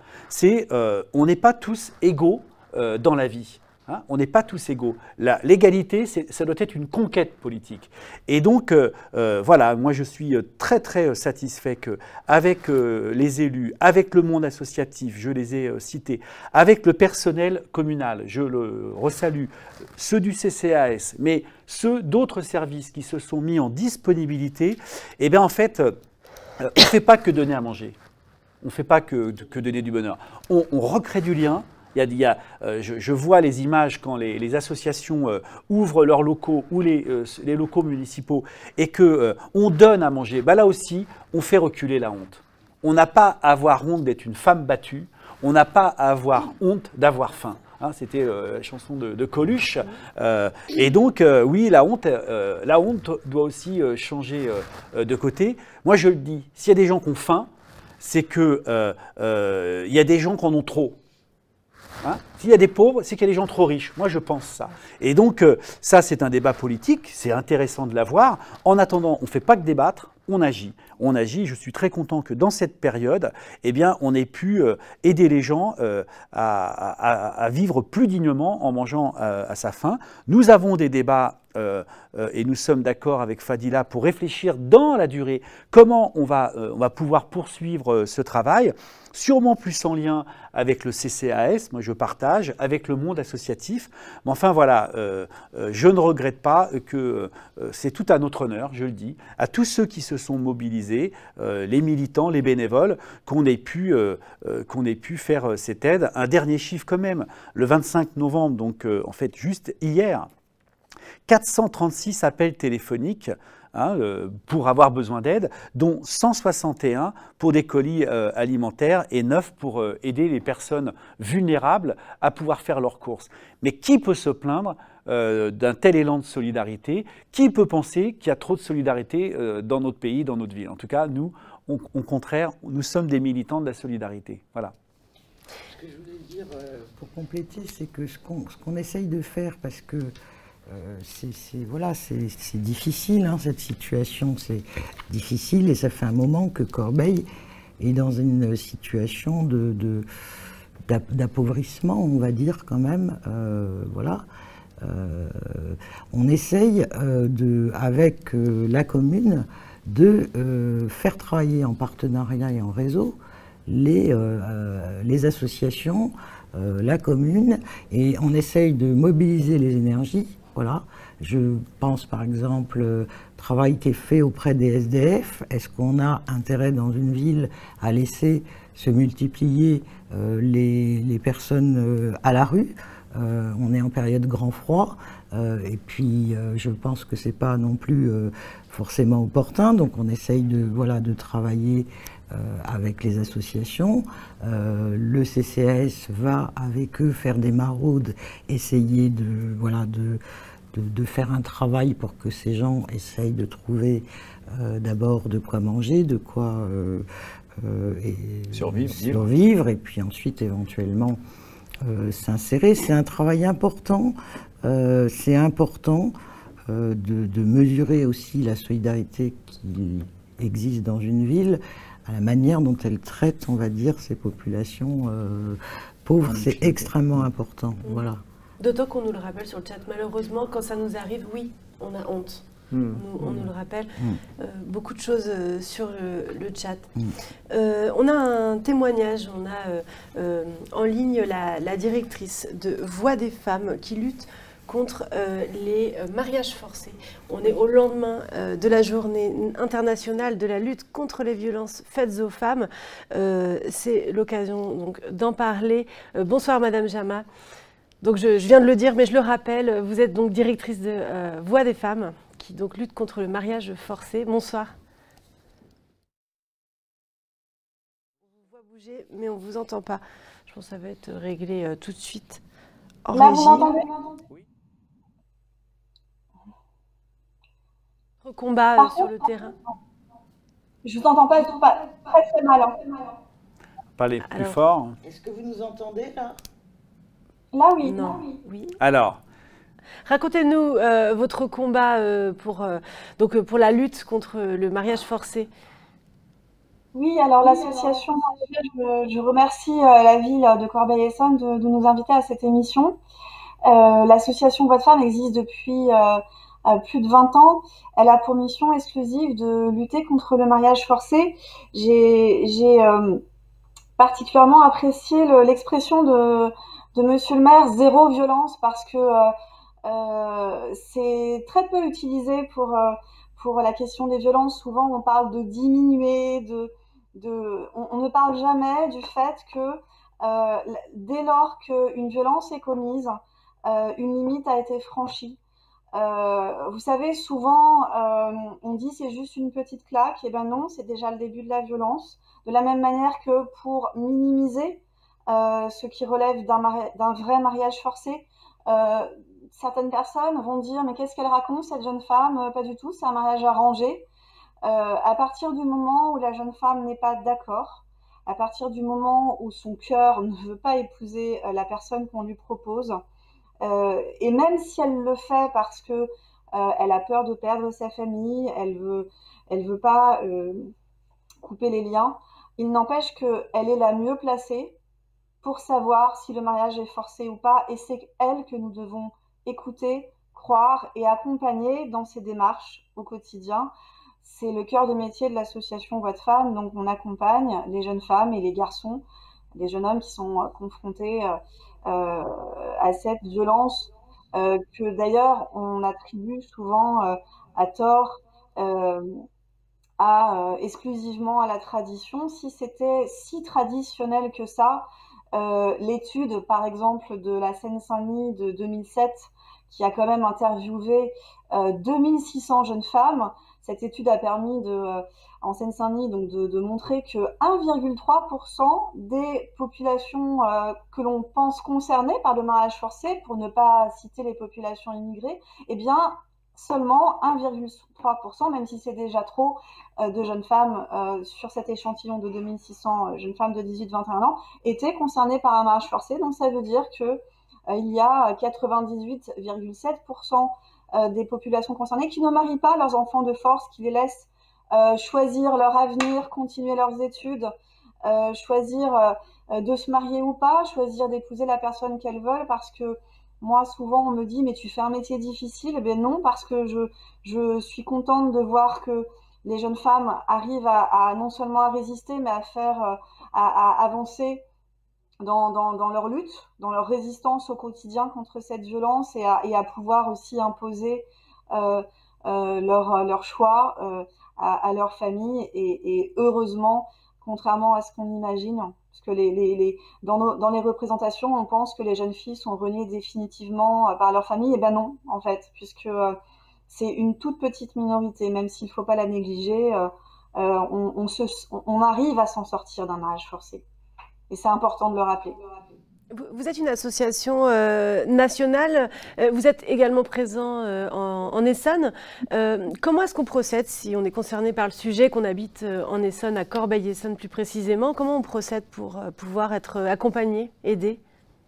J: On n'est pas tous égaux dans la vie. Hein, on n'est pas tous égaux. L'égalité, ça doit être une conquête politique. Et donc, voilà, moi je suis très très satisfait qu'avec les élus, avec le monde associatif, je les ai cités, avec le personnel communal, je le resalue, ceux du CCAS, mais ceux d'autres services qui se sont mis en disponibilité, eh bien en fait, on ne fait pas que donner à manger. On ne fait pas que donner du bonheur. On recrée du lien. Je vois les images quand les associations ouvrent leurs locaux ou les locaux municipaux et qu'on donne à manger. Bah là aussi, on fait reculer la honte. On n'a pas à avoir honte d'être une femme battue. On n'a pas à avoir honte d'avoir faim. Hein, c'était la chanson de Coluche. Et donc, oui, la honte doit aussi changer de côté. Moi, je le dis, s'il y a des gens qui ont faim, c'est qu'il y a des gens qui en ont trop. Hein, s'il y a des pauvres, c'est qu'il y a des gens trop riches. Moi, je pense ça. Et donc, ça, c'est un débat politique. C'est intéressant de l'avoir. En attendant, on ne fait pas que débattre, on agit. On agit. Je suis très content que dans cette période, eh bien, on ait pu aider les gens à vivre plus dignement en mangeant à sa faim. Nous avons des débats et nous sommes d'accord avec Fadila pour réfléchir dans la durée comment on va pouvoir poursuivre ce travail, sûrement plus en lien avec le CCAS, moi je partage, avec le monde associatif. Mais enfin voilà, je ne regrette pas que c'est tout à notre honneur, je le dis, à tous ceux qui se sont mobilisés, les militants, les bénévoles, qu'on ait pu faire cette aide. Un dernier chiffre quand même, le 25 novembre, donc en fait juste hier, 436 appels téléphoniques pour avoir besoin d'aide, dont 161 pour des colis alimentaires et 9 pour aider les personnes vulnérables à pouvoir faire leurs courses. Mais qui peut se plaindre d'un tel élan de solidarité? Qui peut penser qu'il y a trop de solidarité dans notre pays, dans notre ville? En tout cas, nous, au contraire, nous sommes des militants de la solidarité. Voilà.
H: Ce que je voulais dire pour compléter, c'est que ce qu'on essaye de faire, parce que c'est difficile, hein, cette situation, c'est difficile, et ça fait un moment que Corbeil est dans une situation d'appauvrissement, on va dire quand même. Voilà. On essaye avec la commune de faire travailler en partenariat et en réseau les associations, la commune, et on essaye de mobiliser les énergies. Voilà. Je pense par exemple au travail qui est fait auprès des SDF. Est-ce qu'on a intérêt dans une ville à laisser se multiplier les personnes à la rue? On est en période grand froid, et puis je pense que c'est pas non plus forcément opportun, donc on essaye de travailler avec les associations. Le CCAS va avec eux faire des maraudes, essayer de faire un travail pour que ces gens essayent de trouver d'abord de quoi manger, de quoi survivre, et puis ensuite éventuellement s'insérer. C'est un travail important. C'est important de mesurer aussi la solidarité qui existe dans une ville, à la manière dont elle traite, on va dire, ces populations pauvres. C'est extrêmement important. Voilà.
A: D'autant qu'on nous le rappelle sur le chat. Malheureusement, quand ça nous arrive, oui, on a honte. On nous le rappelle. Beaucoup de choses sur le chat. On a un témoignage, on a en ligne la directrice de Voix des femmes qui lutte contre les mariages forcés. On est au lendemain de la journée internationale de la lutte contre les violences faites aux femmes. C'est l'occasion d'en parler. Bonsoir Madame Jama. Donc je viens de le dire, mais je le rappelle, vous êtes donc directrice de Voix des femmes, qui donc lutte contre le mariage forcé. Bonsoir. On vous voit bouger, mais on ne vous entend pas. Je pense que ça va être réglé tout de suite en
O: Là,
A: régie.
O: vous m'entendez?
A: Oui. Votre combat sur le terrain.
O: Je vous entends pas très très mal. Hein.
J: Parlez plus fort.
L: Est-ce que vous nous entendez là?
O: Là, oui.
A: Non. Oui.
J: Alors.
A: Racontez-nous votre combat pour la lutte contre le mariage forcé.
O: Oui, alors l'association, je remercie la ville de Corbeil-Essonnes de nous inviter à cette émission. L'association Voix de Femmes existe depuis plus de 20 ans. Elle a pour mission exclusive de lutter contre le mariage forcé. J'ai particulièrement apprécié l'expression de Monsieur le maire, zéro violence, parce que c'est très peu utilisé pour la question des violences. Souvent, on parle de diminuer, on ne parle jamais du fait que dès lors qu'une violence est commise, une limite a été franchie. Vous savez, souvent, on dit c'est juste une petite claque. Eh bien non, c'est déjà le début de la violence. De la même manière que pour minimiser ce qui relève d'un vrai mariage forcé, certaines personnes vont dire mais qu'est-ce qu'elle raconte cette jeune femme? Pas du tout, c'est un mariage arrangé. À partir du moment où la jeune femme n'est pas d'accord, à partir du moment où son cœur ne veut pas épouser la personne qu'on lui propose, et même si elle le fait parce que elle a peur de perdre sa famille, elle veut pas couper les liens, il n'empêche qu'elle est la mieux placée pour savoir si le mariage est forcé ou pas, et c'est elle que nous devons écouter, croire et accompagner dans ses démarches au quotidien. C'est le cœur de métier de l'association Voix de Femmes, donc on accompagne les jeunes femmes et les garçons, les jeunes hommes qui sont confrontés à cette violence que d'ailleurs on attribue souvent à tort exclusivement à la tradition. Si c'était si traditionnel que ça, l'étude par exemple de la Seine-Saint-Denis de 2007 qui a quand même interviewé 2600 jeunes femmes, cette étude a permis en Seine-Saint-Denis donc de montrer que 1,3% des populations que l'on pense concernées par le mariage forcé, pour ne pas citer les populations immigrées, eh bien seulement 1,3%, même si c'est déjà trop de jeunes femmes sur cet échantillon de 2600 jeunes femmes de 18-21 ans, étaient concernées par un mariage forcé. Donc ça veut dire que il y a 98,7% des populations concernées qui ne marient pas leurs enfants de force, qui les laissent choisir leur avenir, continuer leurs études, choisir de se marier ou pas, choisir d'épouser la personne qu'elles veulent, parce que moi, souvent, on me dit « mais tu fais un métier difficile ». Eh bien non, parce que je suis contente de voir que les jeunes femmes arrivent à non seulement à résister, mais à faire à avancer dans leur lutte, dans leur résistance au quotidien contre cette violence, et à pouvoir aussi imposer leur choix à leur famille, et heureusement, contrairement à ce qu'on imagine, parce que dans les représentations, on pense que les jeunes filles sont reniées définitivement par leur famille. Et ben non, en fait, puisque c'est une toute petite minorité, même s'il ne faut pas la négliger, on arrive à s'en sortir d'un mariage forcé. Et c'est important de le rappeler.
A: Vous êtes une association nationale, vous êtes également présent en Essonne. Comment est-ce qu'on procède si on est concerné par le sujet, qu'on habite en Essonne, à Corbeil-Essonnes plus précisément? Comment on procède pour pouvoir être accompagné, aidé?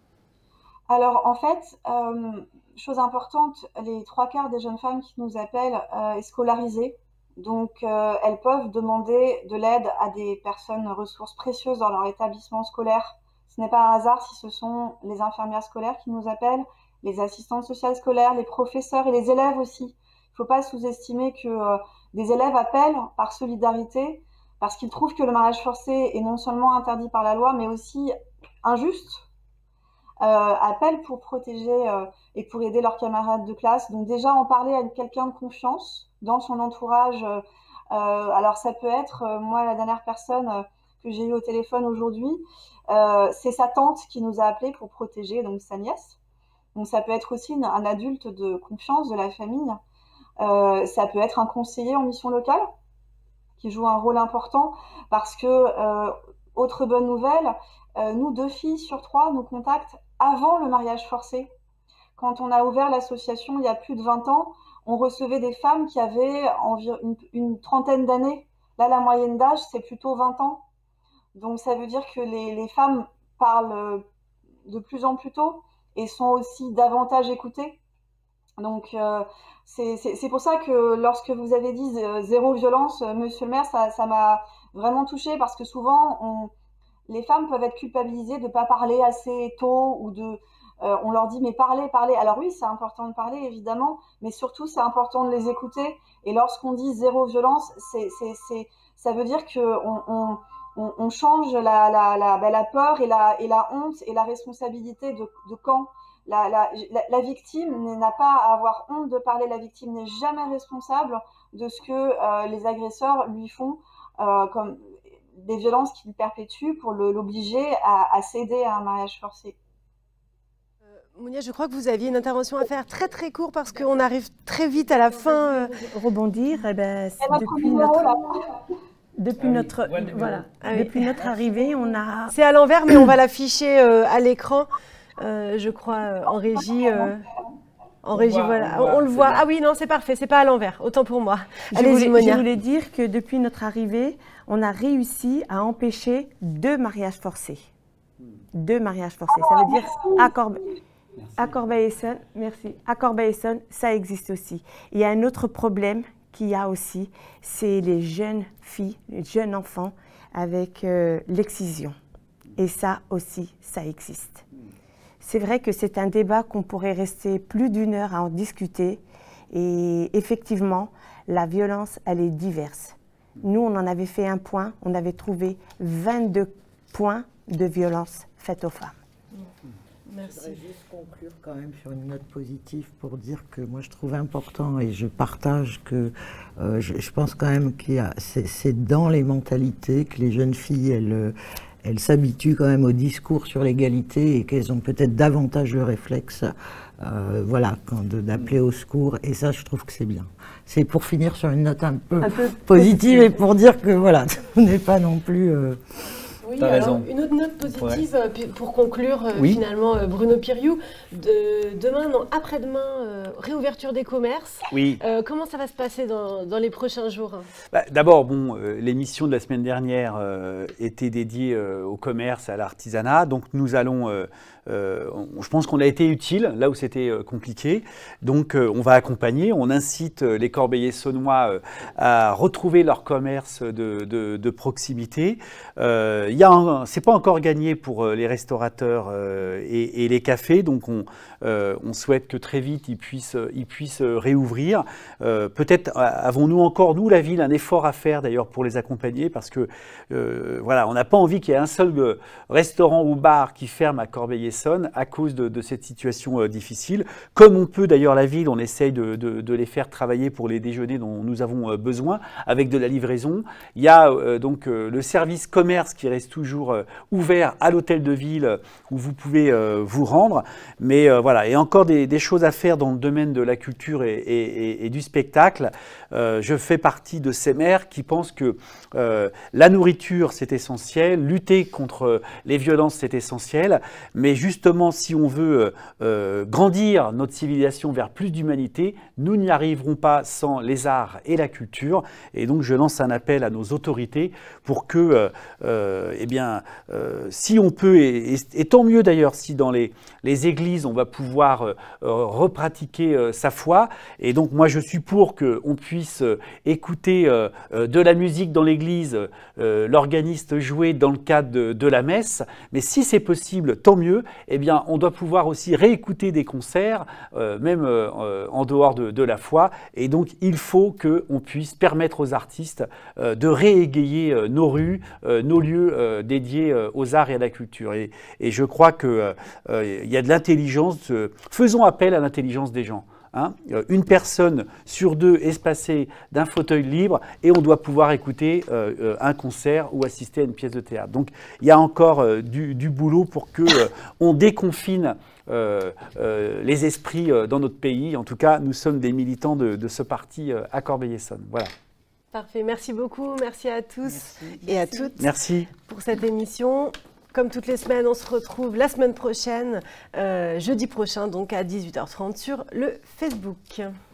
O: Alors en fait, chose importante, les 3/4 des jeunes femmes qui nous appellent est scolarisées. Donc elles peuvent demander de l'aide à des personnes ressources précieuses dans leur établissement scolaire. Ce n'est pas un hasard si ce sont les infirmières scolaires qui nous appellent, les assistantes sociales scolaires, les professeurs et les élèves aussi. Il ne faut pas sous-estimer que des élèves appellent par solidarité, parce qu'ils trouvent que le mariage forcé est non seulement interdit par la loi, mais aussi injuste. Appellent pour protéger et pour aider leurs camarades de classe. Donc déjà, en parler à quelqu'un de confiance dans son entourage. Alors ça peut être, moi, la dernière personne que j'ai eue au téléphone aujourd'hui, c'est sa tante qui nous a appelé pour protéger donc sa nièce. Donc ça peut être aussi un adulte de confiance de la famille. Ça peut être un conseiller en mission locale qui joue un rôle important, parce que, autre bonne nouvelle, nous, 2 filles sur 3 nous contactent avant le mariage forcé. Quand on a ouvert l'association il y a plus de 20 ans, on recevait des femmes qui avaient environ une trentaine d'années. Là, la moyenne d'âge, c'est plutôt 20 ans. Donc ça veut dire que les femmes parlent de plus en plus tôt et sont aussi davantage écoutées. Donc c'est pour ça que lorsque vous avez dit zéro violence, monsieur le maire, ça m'a vraiment touchée, parce que souvent les femmes peuvent être culpabilisées de ne pas parler assez tôt, ou on leur dit mais parlez. Alors oui, c'est important de parler évidemment, mais surtout c'est important de les écouter. Et lorsqu'on dit zéro violence, ça veut dire qu'on change la peur et la honte et la responsabilité de quand. La victime n'a pas à avoir honte de parler. La victime n'est jamais responsable de ce que les agresseurs lui font, comme des violences qu'il perpétue, pour l'obliger à céder à un mariage forcé.
A: Mounia, je crois que vous aviez une intervention à faire très très court, parce qu'on arrive très vite à la fin.
I: Rebondir, depuis notre arrivée, on a...
A: C'est à l'envers, mais on va l'afficher à l'écran, je crois, en régie. En régie, voilà. On le voit. Ah oui, non, c'est parfait. C'est pas à l'envers. Autant pour moi. Allez-y, Monia.
I: Je voulais dire que depuis notre arrivée, on a réussi à empêcher 2 mariages forcés. 2 mariages forcés. Ça veut dire à Corbeil-Essonnes, merci. À Corbeil-Essonnes, ça existe aussi. Il y a un autre problème qu'il y a aussi, c'est les jeunes filles, les jeunes enfants avec l'excision. Et ça aussi, ça existe. C'est vrai que c'est un débat qu'on pourrait rester plus d'1 heure à en discuter. Et effectivement, la violence, elle est diverse. Nous, on en avait fait un point, on avait trouvé 22 points de violence faite aux femmes.
H: Merci. Je voudrais juste conclure quand même sur une note positive pour dire que moi je trouve important et je partage que je pense quand même qu'il c'est dans les mentalités que les jeunes filles elles s'habituent quand même au discours sur l'égalité et qu'elles ont peut-être davantage le réflexe voilà, d'appeler au secours, et ça je trouve que c'est bien. C'est pour finir sur une note un peu positive et pour dire que voilà, on n'est pas non plus...
A: Oui, alors, une autre note positive pour conclure finalement, Bruno Piriou. Demain, non, après-demain, réouverture des commerces.
J: Oui.
A: Comment ça va se passer dans les prochains jours?
J: D'abord, bon, l'émission de la semaine dernière était dédiée au commerce, à l'artisanat. Donc nous allons, je pense qu'on a été utile là où c'était compliqué. Donc on va accompagner, on incite les Corbeillais-Saunois à retrouver leur commerce de proximité. C'est pas encore gagné pour les restaurateurs et les cafés, donc on souhaite que très vite ils puissent réouvrir. Peut-être avons-nous encore, nous, la ville, un effort à faire d'ailleurs pour les accompagner, parce que voilà, on n'a pas envie qu'il y ait un seul restaurant ou bar qui ferme à Corbeil-Essonnes à cause de cette situation difficile. Comme on peut d'ailleurs, la ville, on essaye de les faire travailler pour les déjeuners dont nous avons besoin, avec de la livraison. Il y a donc le service commerce qui reste toujours ouvert à l'hôtel de ville où vous pouvez vous rendre. Mais voilà, et encore des choses à faire dans le domaine de la culture et du spectacle. Je fais partie de ces maires qui pensent que la nourriture, c'est essentiel, lutter contre les violences, c'est essentiel, mais justement, si on veut grandir notre civilisation vers plus d'humanité, nous n'y arriverons pas sans les arts et la culture. Et donc, je lance un appel à nos autorités pour que, eh bien, si on peut, et tant mieux d'ailleurs, si dans les églises, on va pouvoir repratiquer sa foi. Et donc, moi, je suis pour qu'on puisse écouter de la musique dans l'église, l'organiste jouer dans le cadre de la messe. Mais si c'est possible, tant mieux. Eh bien, on doit pouvoir aussi réécouter des concerts, même en dehors de la foi. Et donc, il faut qu'on puisse permettre aux artistes de réégayer nos rues, nos lieux dédiés aux arts et à la culture. Et je crois qu'il y a de l'intelligence. Faisons appel à l'intelligence des gens. Hein, une personne sur 2 espacée d'un fauteuil libre et on doit pouvoir écouter un concert ou assister à une pièce de théâtre. Donc il y a encore du boulot pour que on déconfine les esprits dans notre pays. En tout cas, nous sommes des militants de ce parti à Corbeil-Essonnes. Voilà.
A: Parfait, merci beaucoup, merci à tous et à toutes pour cette émission. Comme toutes les semaines, on se retrouve la semaine prochaine, jeudi prochain, donc à 18h30 sur le Facebook.